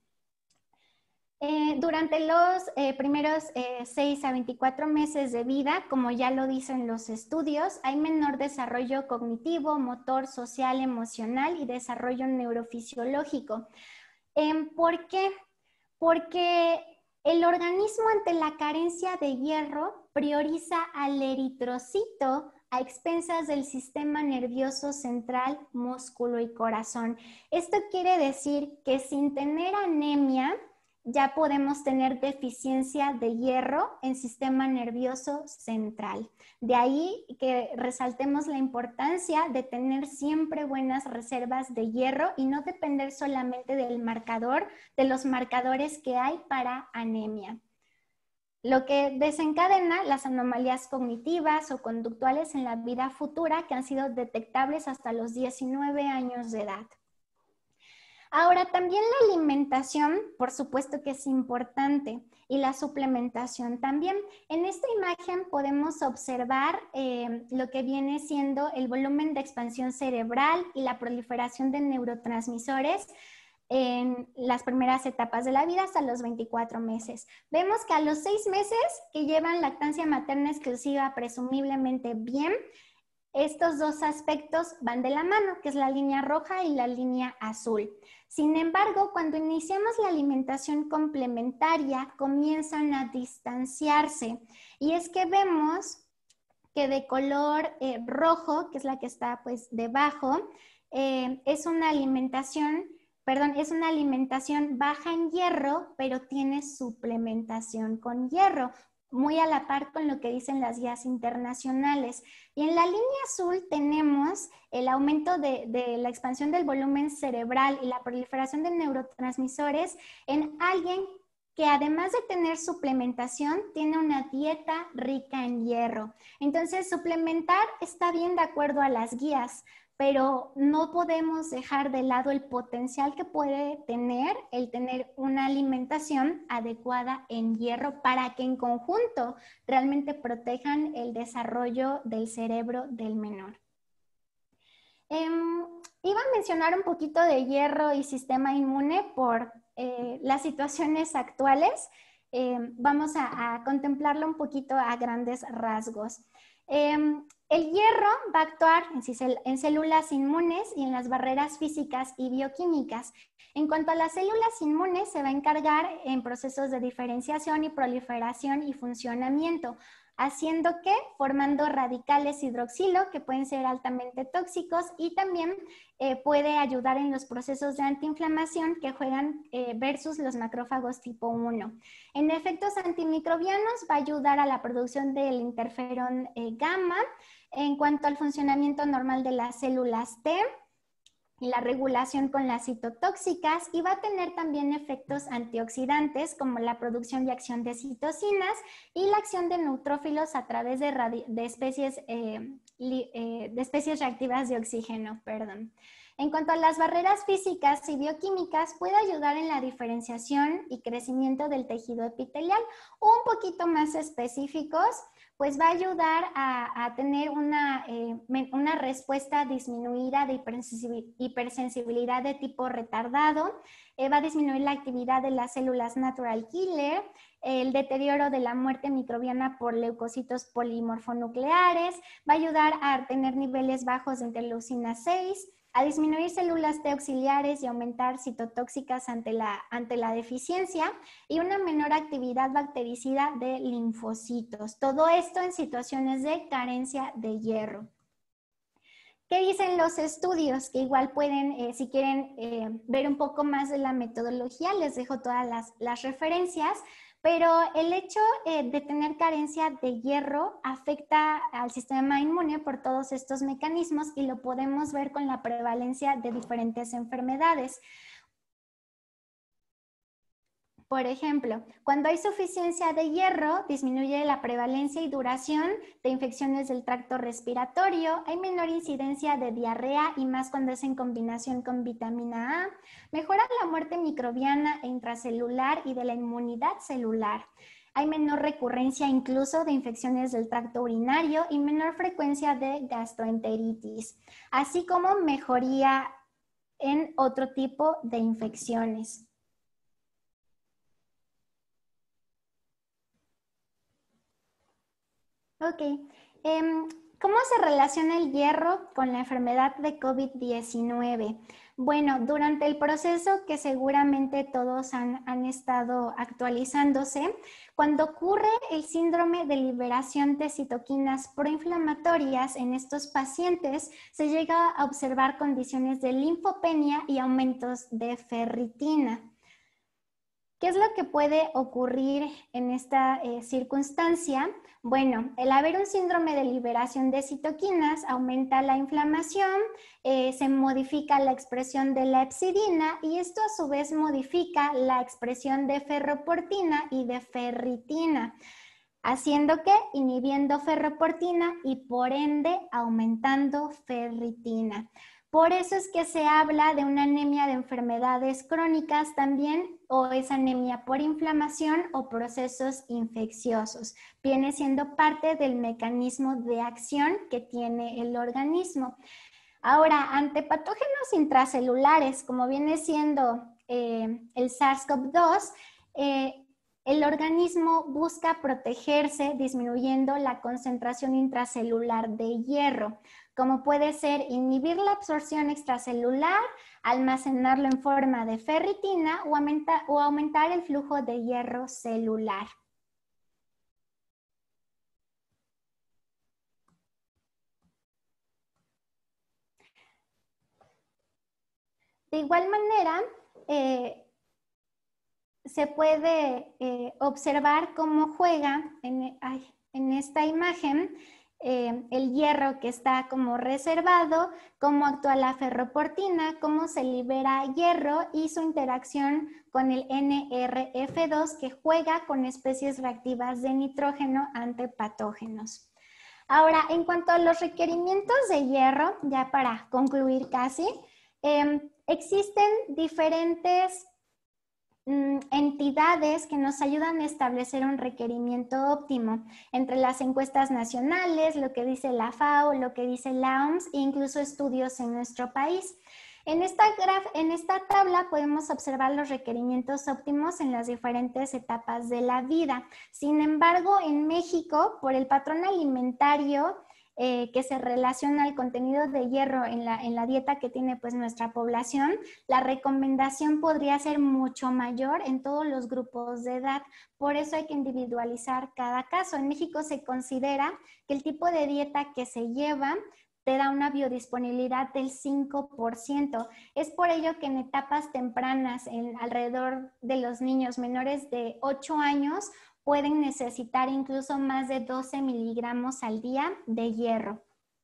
Durante los primeros 6 a 24 meses de vida, como ya lo dicen los estudios, hay menor desarrollo cognitivo, motor, social, emocional y desarrollo neurofisiológico. ¿Por qué? Porque el organismo ante la carencia de hierro prioriza al eritrocito a expensas del sistema nervioso central, músculo y corazón. Esto quiere decir que sin tener anemia, ya podemos tener deficiencia de hierro en sistema nervioso central. De ahí que resaltemos la importancia de tener siempre buenas reservas de hierro y no depender solamente del marcador, de los marcadores que hay para anemia. Lo que desencadena las anomalías cognitivas o conductuales en la vida futura que han sido detectables hasta los 19 años de edad. Ahora, también la alimentación, por supuesto que es importante, y la suplementación también. En esta imagen podemos observar lo que viene siendo el volumen de expansión cerebral y la proliferación de neurotransmisores en las primeras etapas de la vida hasta los 24 meses. Vemos que a los 6 meses que llevan lactancia materna exclusiva presumiblemente bien, estos dos aspectos van de la mano, que es la línea roja y la línea azul. Sin embargo, cuando iniciamos la alimentación complementaria, comienzan a distanciarse. Y es que vemos que de color rojo, que es la que está pues debajo, es una alimentación perdón, es una alimentación baja en hierro, pero tiene suplementación con hierro, muy a la par con lo que dicen las guías internacionales. Y en la línea azul tenemos el aumento de la expansión del volumen cerebral y la proliferación de neurotransmisores en alguien que además de tener suplementación, tiene una dieta rica en hierro. Entonces, suplementar está bien de acuerdo a las guías, pero no podemos dejar de lado el potencial que puede tener el tener una alimentación adecuada en hierro para que en conjunto realmente protejan el desarrollo del cerebro del menor. Iba a mencionar un poquito de hierro y sistema inmune por las situaciones actuales. Vamos a contemplarlo un poquito a grandes rasgos. El hierro va a actuar en células inmunes y en las barreras físicas y bioquímicas. En cuanto a las células inmunes, se va a encargar en procesos de diferenciación y proliferación y funcionamiento, haciendo que formando radicales hidroxilo que pueden ser altamente tóxicos y también puede ayudar en los procesos de antiinflamación que juegan versus los macrófagos tipo 1. En efectos antimicrobianos va a ayudar a la producción del interferón gamma en cuanto al funcionamiento normal de las células T, la regulación con las citotóxicas y va a tener también efectos antioxidantes como la producción y acción de citocinas y la acción de neutrófilos a través de especies reactivas de oxígeno. Perdón. En cuanto a las barreras físicas y bioquímicas, puede ayudar en la diferenciación y crecimiento del tejido epitelial. Un poquito más específicos, pues va a ayudar a tener una respuesta disminuida de hipersensibilidad de tipo retardado, va a disminuir la actividad de las células natural killer, el deterioro de la muerte microbiana por leucocitos polimorfonucleares, va a ayudar a tener niveles bajos de interleucina 6, a disminuir células T auxiliares y aumentar citotóxicas ante la deficiencia y una menor actividad bactericida de linfocitos. Todo esto en situaciones de carencia de hierro. ¿Qué dicen los estudios? Que igual pueden, si quieren ver un poco más de la metodología, les dejo todas las referencias. Pero el hecho de tener carencia de hierro afecta al sistema inmune por todos estos mecanismos y lo podemos ver con la prevalencia de diferentes enfermedades. Por ejemplo, cuando hay suficiencia de hierro, disminuye la prevalencia y duración de infecciones del tracto respiratorio, hay menor incidencia de diarrea y más cuando es en combinación con vitamina A, mejora la muerte microbiana e intracelular y de la inmunidad celular. Hay menor recurrencia incluso de infecciones del tracto urinario y menor frecuencia de gastroenteritis, así como mejoría en otro tipo de infecciones. Ok. ¿Cómo se relaciona el hierro con la enfermedad de COVID-19? Bueno, durante el proceso que seguramente todos han estado actualizándose, cuando ocurre el síndrome de liberación de citoquinas proinflamatorias en estos pacientes, se llega a observar condiciones de linfopenia y aumentos de ferritina. ¿Qué es lo que puede ocurrir en esta circunstancia? Bueno, el haber un síndrome de liberación de citoquinas aumenta la inflamación, se modifica la expresión de la hepcidina y esto a su vez modifica la expresión de ferroportina y de ferritina, haciendo que inhibiendo ferroportina y por ende aumentando ferritina. Por eso es que se habla de una anemia de enfermedades crónicas también, o es anemia por inflamación o procesos infecciosos. Viene siendo parte del mecanismo de acción que tiene el organismo. Ahora, ante patógenos intracelulares, como viene siendo el SARS-CoV-2, el organismo busca protegerse disminuyendo la concentración intracelular de hierro, como puede ser inhibir la absorción extracelular, almacenarlo en forma de ferritina o aumentar el flujo de hierro celular. De igual manera, se puede observar cómo juega en esta imagen el hierro que está como reservado, cómo actúa la ferroportina, cómo se libera hierro y su interacción con el NRF2 que juega con especies reactivas de nitrógeno ante patógenos. Ahora, en cuanto a los requerimientos de hierro, ya para concluir casi, existen diferentes entidades que nos ayudan a establecer un requerimiento óptimo entre las encuestas nacionales, lo que dice la FAO, lo que dice la OMS e incluso estudios en nuestro país. En esta tabla podemos observar los requerimientos óptimos en las diferentes etapas de la vida. Sin embargo, en México, por el patrón alimentario que se relaciona al contenido de hierro en la dieta que tiene pues nuestra población, la recomendación podría ser mucho mayor en todos los grupos de edad. Por eso hay que individualizar cada caso. En México se considera que el tipo de dieta que se lleva te da una biodisponibilidad del 5%. Es por ello que en etapas tempranas, alrededor de los niños menores de 8 años, pueden necesitar incluso más de 12 miligramos al día de hierro.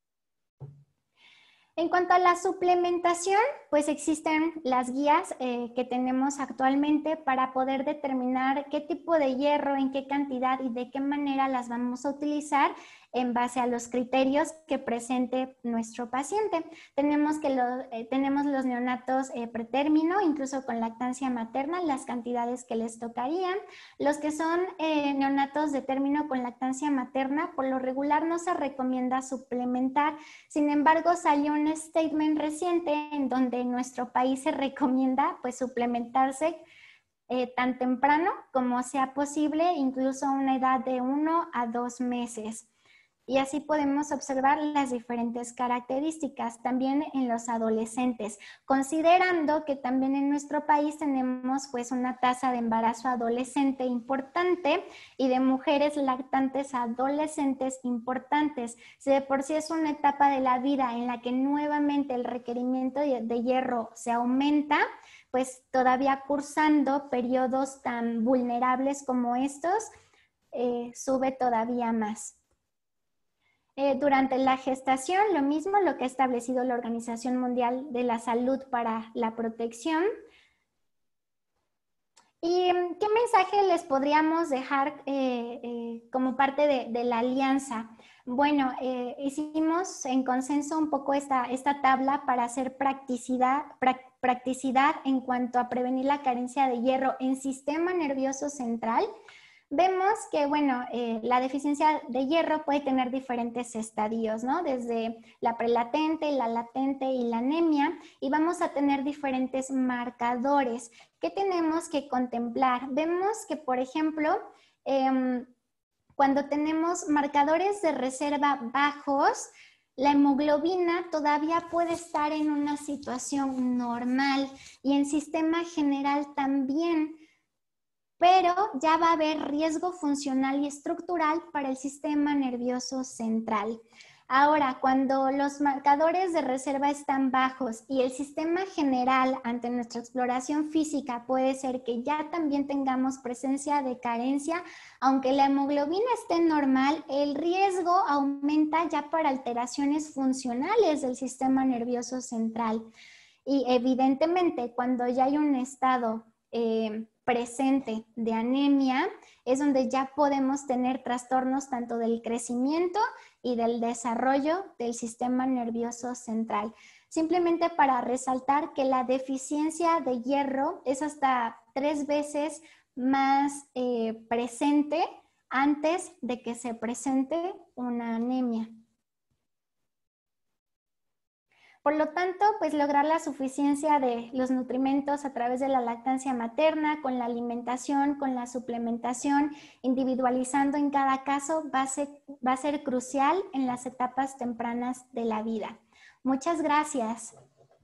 En cuanto a la suplementación, pues existen las guías que tenemos actualmente para poder determinar qué tipo de hierro, en qué cantidad y de qué manera las vamos a utilizar en base a los criterios que presente nuestro paciente. Tenemos los neonatos pretérmino, incluso con lactancia materna, las cantidades que les tocarían. Los que son neonatos de término con lactancia materna, por lo regular no se recomienda suplementar. Sin embargo, salió un statement reciente en donde en nuestro país se recomienda pues suplementarse tan temprano como sea posible, incluso a una edad de 1 a 2 meses. Y así podemos observar las diferentes características también en los adolescentes, considerando que también en nuestro país tenemos pues una tasa de embarazo adolescente importante y de mujeres lactantes adolescentes importantes. Si de por sí es una etapa de la vida en la que nuevamente el requerimiento de hierro se aumenta, pues todavía cursando periodos tan vulnerables como estos, sube todavía más. Durante la gestación, lo mismo, lo que ha establecido la Organización Mundial de la Salud para la protección. ¿Y qué mensaje les podríamos dejar como parte de la alianza? Bueno, hicimos en consenso un poco esta tabla para hacer practicidad en cuanto a prevenir la carencia de hierro en sistema nervioso central. Vemos que, bueno, la deficiencia de hierro puede tener diferentes estadios, ¿no? Desde la prelatente, la latente y la anemia, y vamos a tener diferentes marcadores que tenemos que contemplar. Vemos que, por ejemplo, cuando tenemos marcadores de reserva bajos, la hemoglobina todavía puede estar en una situación normal y en sistema general también, pero ya va a haber riesgo funcional y estructural para el sistema nervioso central. Ahora, cuando los marcadores de reserva están bajos y el sistema general ante nuestra exploración física puede ser que ya también tengamos presencia de carencia, aunque la hemoglobina esté normal, el riesgo aumenta ya para alteraciones funcionales del sistema nervioso central. Y evidentemente, cuando ya hay un estado presente de anemia, es donde ya podemos tener trastornos tanto del crecimiento y del desarrollo del sistema nervioso central. Simplemente para resaltar que la deficiencia de hierro es hasta 3 veces más presente antes de que se presente una anemia. Por lo tanto, pues lograr la suficiencia de los nutrimentos a través de la lactancia materna, con la alimentación, con la suplementación, individualizando en cada caso, va a ser crucial en las etapas tempranas de la vida. Muchas gracias.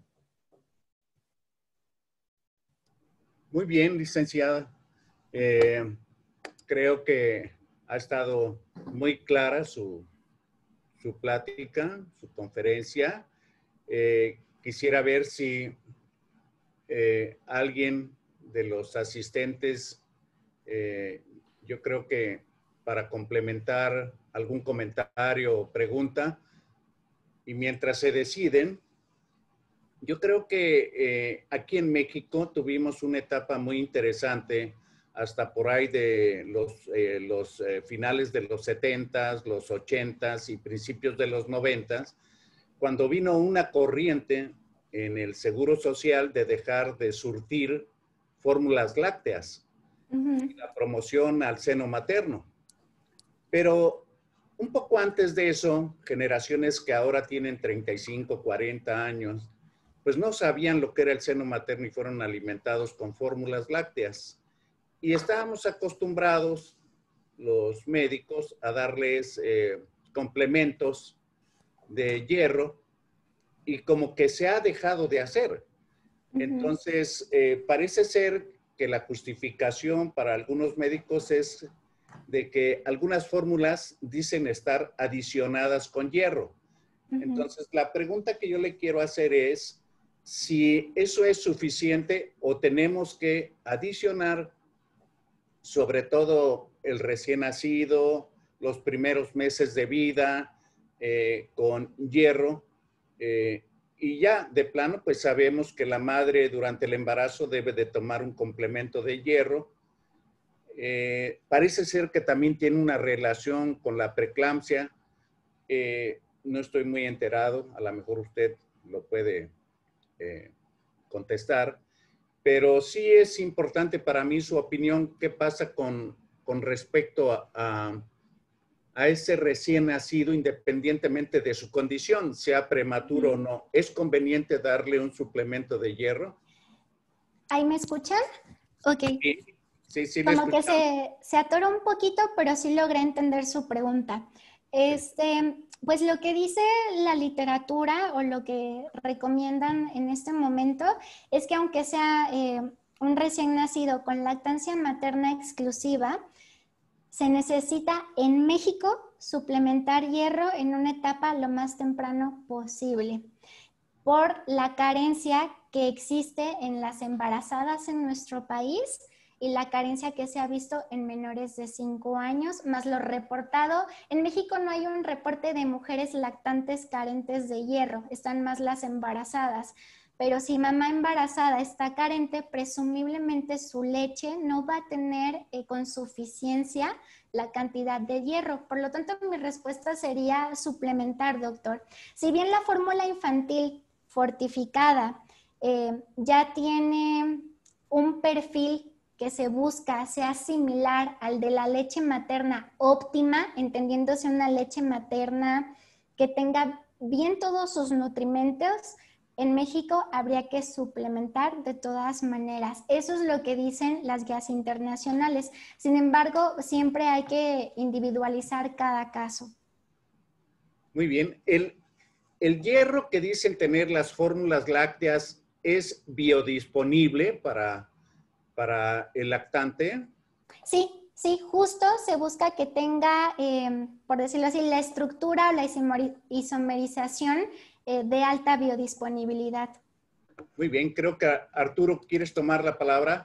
Muy bien, licenciada. Creo que ha estado muy clara su plática, su conferencia. Quisiera ver si alguien de los asistentes, yo creo que para complementar algún comentario o pregunta, y mientras se deciden, yo creo que aquí en México tuvimos una etapa muy interesante hasta por ahí de los finales de los 70s, los 80s y principios de los 90s, cuando vino una corriente en el Seguro Social de dejar de surtir fórmulas lácteas, y la promoción al seno materno. Pero un poco antes de eso, generaciones que ahora tienen 35, 40 años, pues no sabían lo que era el seno materno y fueron alimentados con fórmulas lácteas. Y estábamos acostumbrados, los médicos, a darles complementos de hierro y como que se ha dejado de hacer. Entonces, parece ser que la justificación para algunos médicos es de que algunas fórmulas dicen estar adicionadas con hierro. Entonces, la pregunta que yo le quiero hacer es si eso es suficiente o tenemos que adicionar, sobre todo el recién nacido, los primeros meses de vida, con hierro. Y ya de plano, pues sabemos que la madre durante el embarazo debe de tomar un complemento de hierro. Parece ser que también tiene una relación con la preeclampsia. No estoy muy enterado, a lo mejor usted lo puede contestar, pero sí es importante para mí su opinión. ¿Qué pasa con respecto a ese recién nacido, independientemente de su condición, sea prematuro o no? ¿Es conveniente darle un suplemento de hierro? ¿Ahí me escuchan? Ok. Sí, Como que se atoró un poquito, pero sí logré entender su pregunta. Pues lo que dice la literatura o lo que recomiendan en este momento es que aunque sea un recién nacido con lactancia materna exclusiva, se necesita en México suplementar hierro en una etapa lo más temprano posible, por la carencia que existe en las embarazadas en nuestro país y la carencia que se ha visto en menores de 5 años, más lo reportado. En México no hay un reporte de mujeres lactantes carentes de hierro, están más las embarazadas. Pero si mamá embarazada está carente, presumiblemente su leche no va a tener con suficiencia la cantidad de hierro. Por lo tanto, mi respuesta sería suplementar, doctor. Si bien la fórmula infantil fortificada ya tiene un perfil que se busca sea similar al de la leche materna óptima, entendiéndose una leche materna que tenga bien todos sus nutrimentos, en México habría que suplementar de todas maneras. Eso es lo que dicen las guías internacionales. Sin embargo, siempre hay que individualizar cada caso. Muy bien. El hierro que dicen tener las fórmulas lácteas es biodisponible para el lactante. Sí, justo se busca que tenga, por decirlo así, la estructura o la isomerización de alta biodisponibilidad. Muy bien, creo que Arturo, ¿quieres tomar la palabra?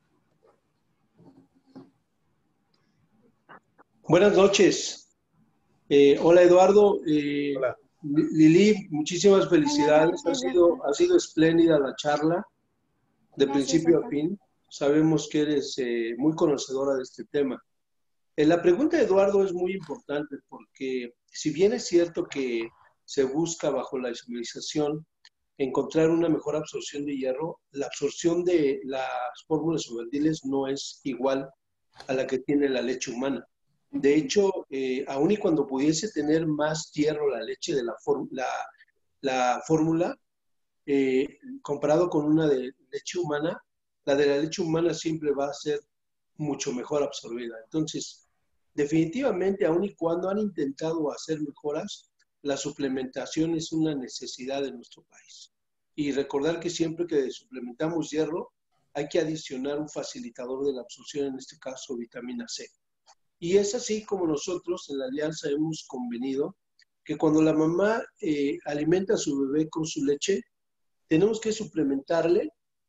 Buenas noches. Hola Eduardo. Hola. Lili, muchísimas felicidades. Ha sido espléndida la charla, de principio a fin. Sabemos que eres muy conocedora de este tema. La pregunta de Eduardo es muy importante porque si bien es cierto que se busca bajo la isomerización encontrar una mejor absorción de hierro, la absorción de las fórmulas infantiles no es igual a la que tiene la leche humana. De hecho, aun y cuando pudiese tener más hierro la leche de la fórmula, comparado con una de leche humana, la de la leche humana siempre va a ser mucho mejor absorbida. Entonces, definitivamente, aun y cuando han intentado hacer mejoras, la suplementación es una necesidad de nuestro país. Y recordar que siempre que suplementamos hierro, hay que adicionar un facilitador de la absorción, en este caso vitamina C. Y es así como nosotros en la Alianza hemos convenido que cuando la mamá alimenta a su bebé con su leche, tenemos que suplementarle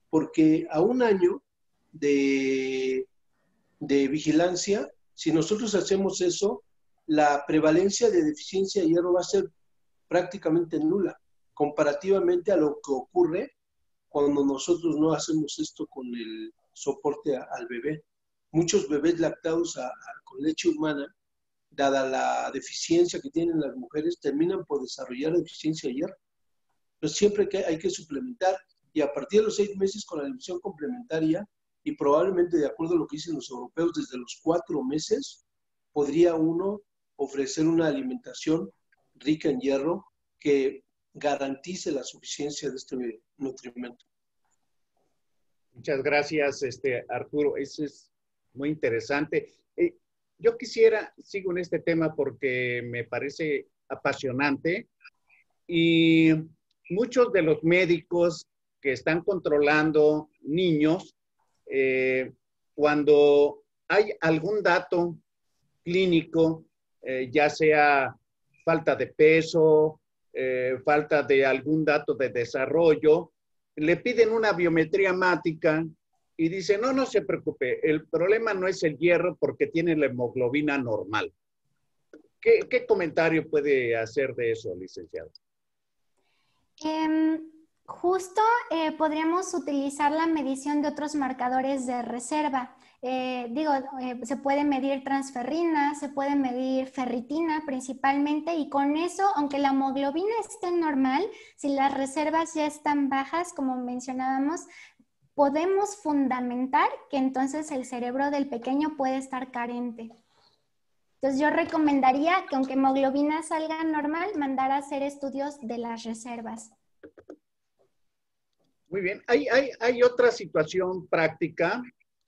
porque a un año de vigilancia, si nosotros hacemos eso, la prevalencia de deficiencia de hierro va a ser prácticamente nula, comparativamente a lo que ocurre cuando nosotros no hacemos esto con el soporte al bebé. Muchos bebés lactados con leche humana, dada la deficiencia que tienen las mujeres, terminan por desarrollar deficiencia de hierro. Entonces siempre hay que suplementar, y a partir de los 6 meses con la alimentación complementaria, y probablemente de acuerdo a lo que dicen los europeos, desde los 4 meses, podría uno ofrecer una alimentación rica en hierro que garantice la suficiencia de este nutrimento. Muchas gracias, Arturo. Eso es muy interesante. Yo sigo en este tema porque me parece apasionante, y muchos de los médicos que están controlando niños, cuando hay algún dato clínico, ya sea falta de peso, falta de algún dato de desarrollo, le piden una biometría hemática y dicen, no se preocupe, el problema no es el hierro porque tiene la hemoglobina normal. ¿Qué comentario puede hacer de eso, licenciado? Justo podríamos utilizar la medición de otros marcadores de reserva. Se puede medir transferrina, se puede medir ferritina principalmente, y con eso, aunque la hemoglobina esté normal, si las reservas ya están bajas, como mencionábamos, podemos fundamentar que entonces el cerebro del pequeño puede estar carente. Entonces yo recomendaría que aunque hemoglobina salga normal, mandar a hacer estudios de las reservas. Muy bien. Hay otra situación práctica,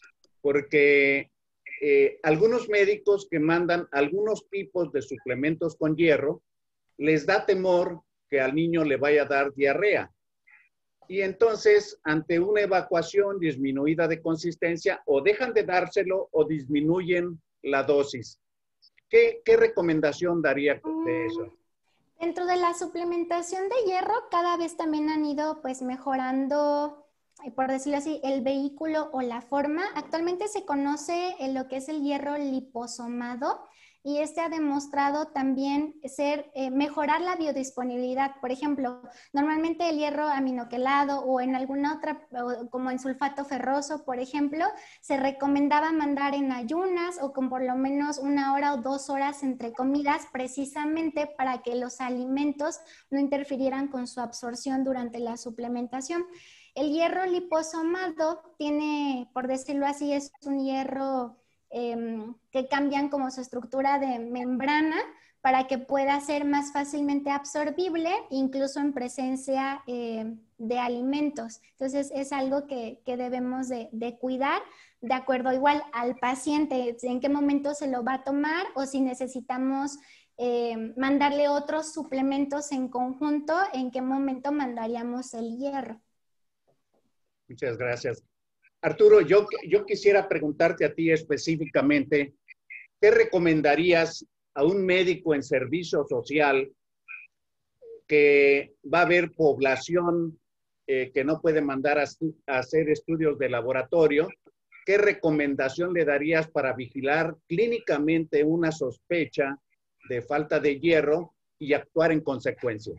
porque algunos médicos que mandan algunos tipos de suplementos con hierro, les da temor que al niño le vaya a dar diarrea. Y entonces, ante una evacuación disminuida de consistencia, o dejan de dárselo o disminuyen la dosis. ¿Qué recomendación daría de eso? Dentro de la suplementación de hierro, cada vez también han ido pues mejorando, por decirlo así, el vehículo o la forma. Actualmente se conoce lo que es el hierro liposomado, y este ha demostrado también mejorar la biodisponibilidad. Por ejemplo, normalmente el hierro aminoquelado o en alguna otra, como en sulfato ferroso, por ejemplo, se recomendaba mandar en ayunas o con por lo menos 1 hora o 2 horas entre comidas, precisamente para que los alimentos no interfirieran con su absorción durante la suplementación. El hierro liposomado tiene, por decirlo así, es un hierro que cambian como su estructura de membrana para que pueda ser más fácilmente absorbible, incluso en presencia de alimentos. Entonces es algo que debemos de cuidar de acuerdo igual al paciente, en qué momento se lo va a tomar, o si necesitamos mandarle otros suplementos en conjunto, en qué momento mandaríamos el hierro. Muchas gracias. Arturo, yo quisiera preguntarte a ti específicamente, ¿qué recomendarías a un médico en servicio social que va a haber población que no puede mandar a hacer estudios de laboratorio? ¿Qué recomendación le darías para vigilar clínicamente una sospecha de falta de hierro y actuar en consecuencia?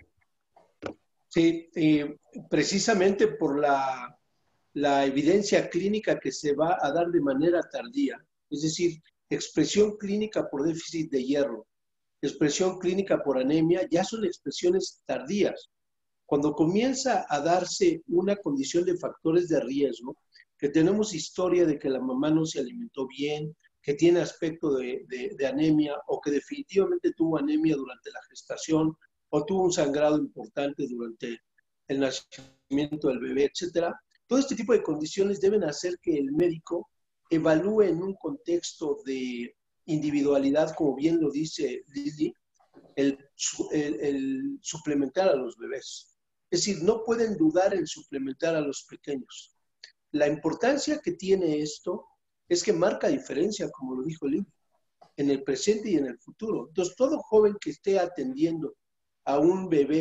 Sí, precisamente por la evidencia clínica que se va a dar de manera tardía, es decir, expresión clínica por déficit de hierro, expresión clínica por anemia, ya son expresiones tardías. Cuando comienza a darse una condición de factores de riesgo, que tenemos historia de que la mamá no se alimentó bien, que tiene aspecto de anemia, o que definitivamente tuvo anemia durante la gestación, o tuvo un sangrado importante durante el nacimiento del bebé, etcétera. Todo este tipo de condiciones deben hacer que el médico evalúe en un contexto de individualidad, como bien lo dice Lili, el suplementar a los bebés. Es decir, no pueden dudar en suplementar a los pequeños. La importancia que tiene esto es que marca diferencia, como lo dijo Lili, en el presente y en el futuro. Entonces, todo joven que esté atendiendo a un bebé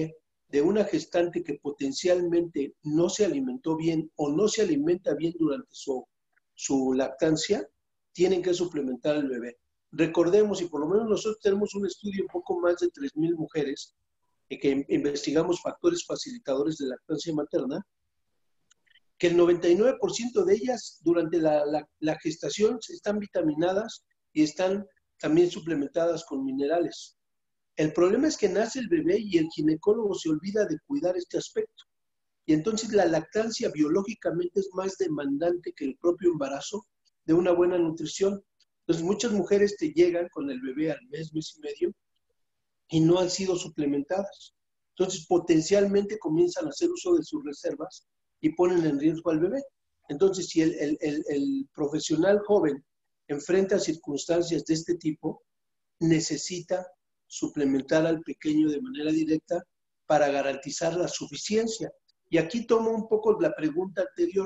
de una gestante que potencialmente no se alimentó bien o no se alimenta bien durante su lactancia, tienen que suplementar al bebé. Recordemos, y por lo menos nosotros tenemos un estudio, un poco más de 3,000 mujeres, que investigamos factores facilitadores de lactancia materna, que el 99% de ellas durante la gestación están vitaminadas y están también suplementadas con minerales. El problema es que nace el bebé y el ginecólogo se olvida de cuidar este aspecto. Y entonces la lactancia biológicamente es más demandante que el propio embarazo de una buena nutrición. Entonces muchas mujeres te llegan con el bebé al mes, mes y medio, y no han sido suplementadas. Entonces potencialmente comienzan a hacer uso de sus reservas y ponen en riesgo al bebé. Entonces si el profesional joven enfrenta circunstancias de este tipo, necesita suplementar al pequeño de manera directa para garantizar la suficiencia. Y aquí tomo un poco la pregunta anterior.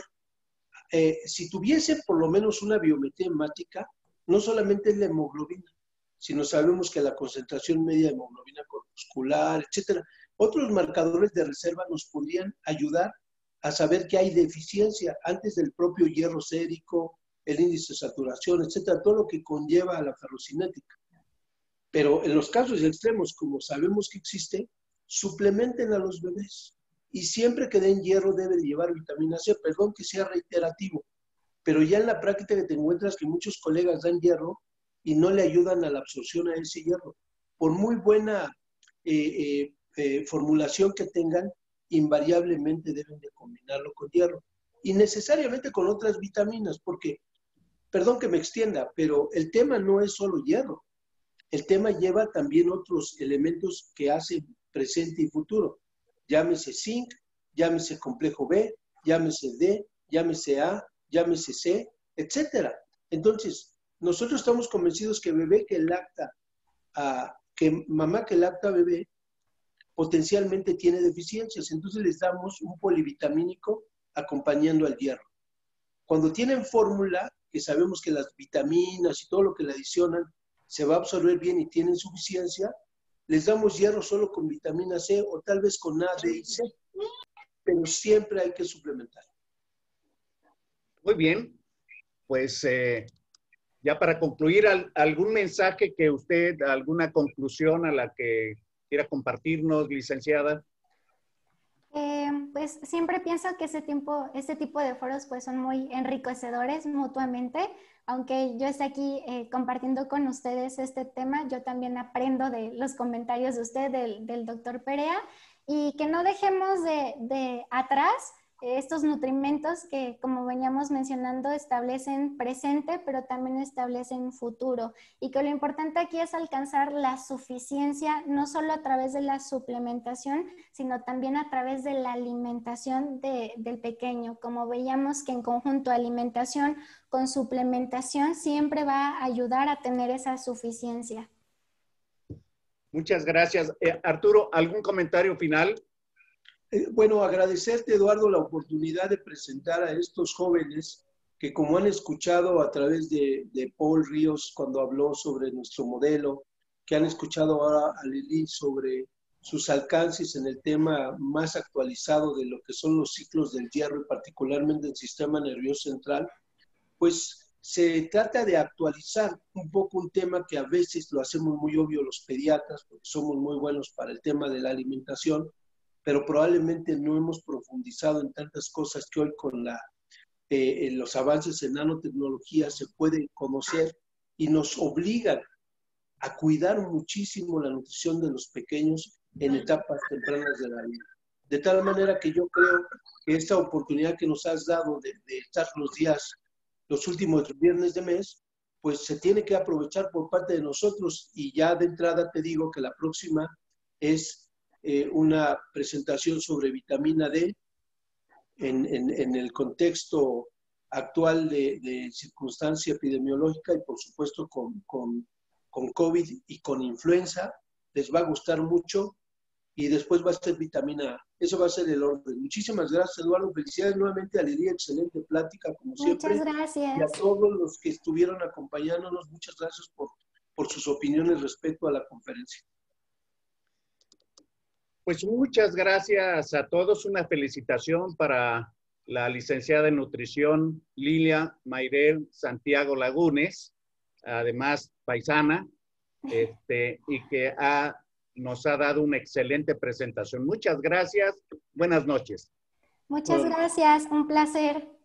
Si tuviese por lo menos una biometría hemática, no solamente es la hemoglobina, sino sabemos que la concentración media de hemoglobina corpuscular, etcétera, otros marcadores de reserva nos podrían ayudar a saber que hay deficiencia antes del propio hierro sérico, el índice de saturación, etcétera, todo lo que conlleva a la ferrocinética. Pero en los casos extremos, como sabemos que existe, suplementen a los bebés. Y siempre que den hierro debe de llevar vitamina C, perdón que sea reiterativo, pero ya en la práctica que te encuentras que muchos colegas dan hierro y no le ayudan a la absorción a ese hierro. Por muy buena formulación que tengan, invariablemente deben de combinarlo con hierro. Y necesariamente con otras vitaminas, porque, perdón que me extienda, pero el tema no es solo hierro. El tema lleva también otros elementos que hacen presente y futuro. Llámese zinc, llámese complejo B, llámese D, llámese A, llámese C, etcétera. Entonces, nosotros estamos convencidos que mamá que lacta bebé potencialmente tiene deficiencias. Entonces les damos un polivitamínico acompañando al hierro. Cuando tienen fórmula, que sabemos que las vitaminas y todo lo que le adicionan se va a absorber bien y tienen suficiencia, les damos hierro solo con vitamina C o tal vez con A, D y C, pero siempre hay que suplementar. Muy bien, pues ya para concluir, ¿algún mensaje que usted, alguna conclusión a la que quiera compartirnos, licenciada? Pues siempre pienso que este tipo de foros pues son muy enriquecedores mutuamente. Aunque yo esté aquí compartiendo con ustedes este tema, yo también aprendo de los comentarios de usted, del doctor Perea, y que no dejemos de atrás estos nutrimentos que, como veníamos mencionando, establecen presente, pero también establecen futuro. Y que lo importante aquí es alcanzar la suficiencia, no solo a través de la suplementación, sino también a través de la alimentación del pequeño. Como veíamos que en conjunto alimentación con suplementación siempre va a ayudar a tener esa suficiencia. Muchas gracias. Arturo, ¿algún comentario final? Bueno, agradecerte, Eduardo, la oportunidad de presentar a estos jóvenes que, como han escuchado a través de Paul Ríos cuando habló sobre nuestro modelo, que han escuchado ahora a Lili sobre sus alcances en el tema más actualizado de lo que son los ciclos del hierro y particularmente el sistema nervioso central, pues se trata de actualizar un poco un tema que a veces lo hacemos muy obvio los pediatras, porque somos muy buenos para el tema de la alimentación, pero probablemente no hemos profundizado en tantas cosas que hoy con los avances en nanotecnología se pueden conocer y nos obligan a cuidar muchísimo la nutrición de los pequeños en etapas tempranas de la vida. De tal manera que yo creo que esta oportunidad que nos has dado de estar los últimos viernes de mes, pues se tiene que aprovechar por parte de nosotros, y ya de entrada te digo que la próxima es una presentación sobre vitamina D en el contexto actual de circunstancia epidemiológica y por supuesto con COVID y con influenza. Les va a gustar mucho y después va a ser vitamina A. Eso va a ser el orden. Muchísimas gracias, Eduardo. Felicidades nuevamente a Lidia. Excelente plática, como siempre. Muchas gracias. Y a todos los que estuvieron acompañándonos, muchas gracias por sus opiniones respecto a la conferencia. Pues muchas gracias a todos. Una felicitación para la licenciada en nutrición Lilia Mayrel Santiago Lagunes, además paisana, y que nos ha dado una excelente presentación. Muchas gracias. Buenas noches. Muchas gracias. Un placer.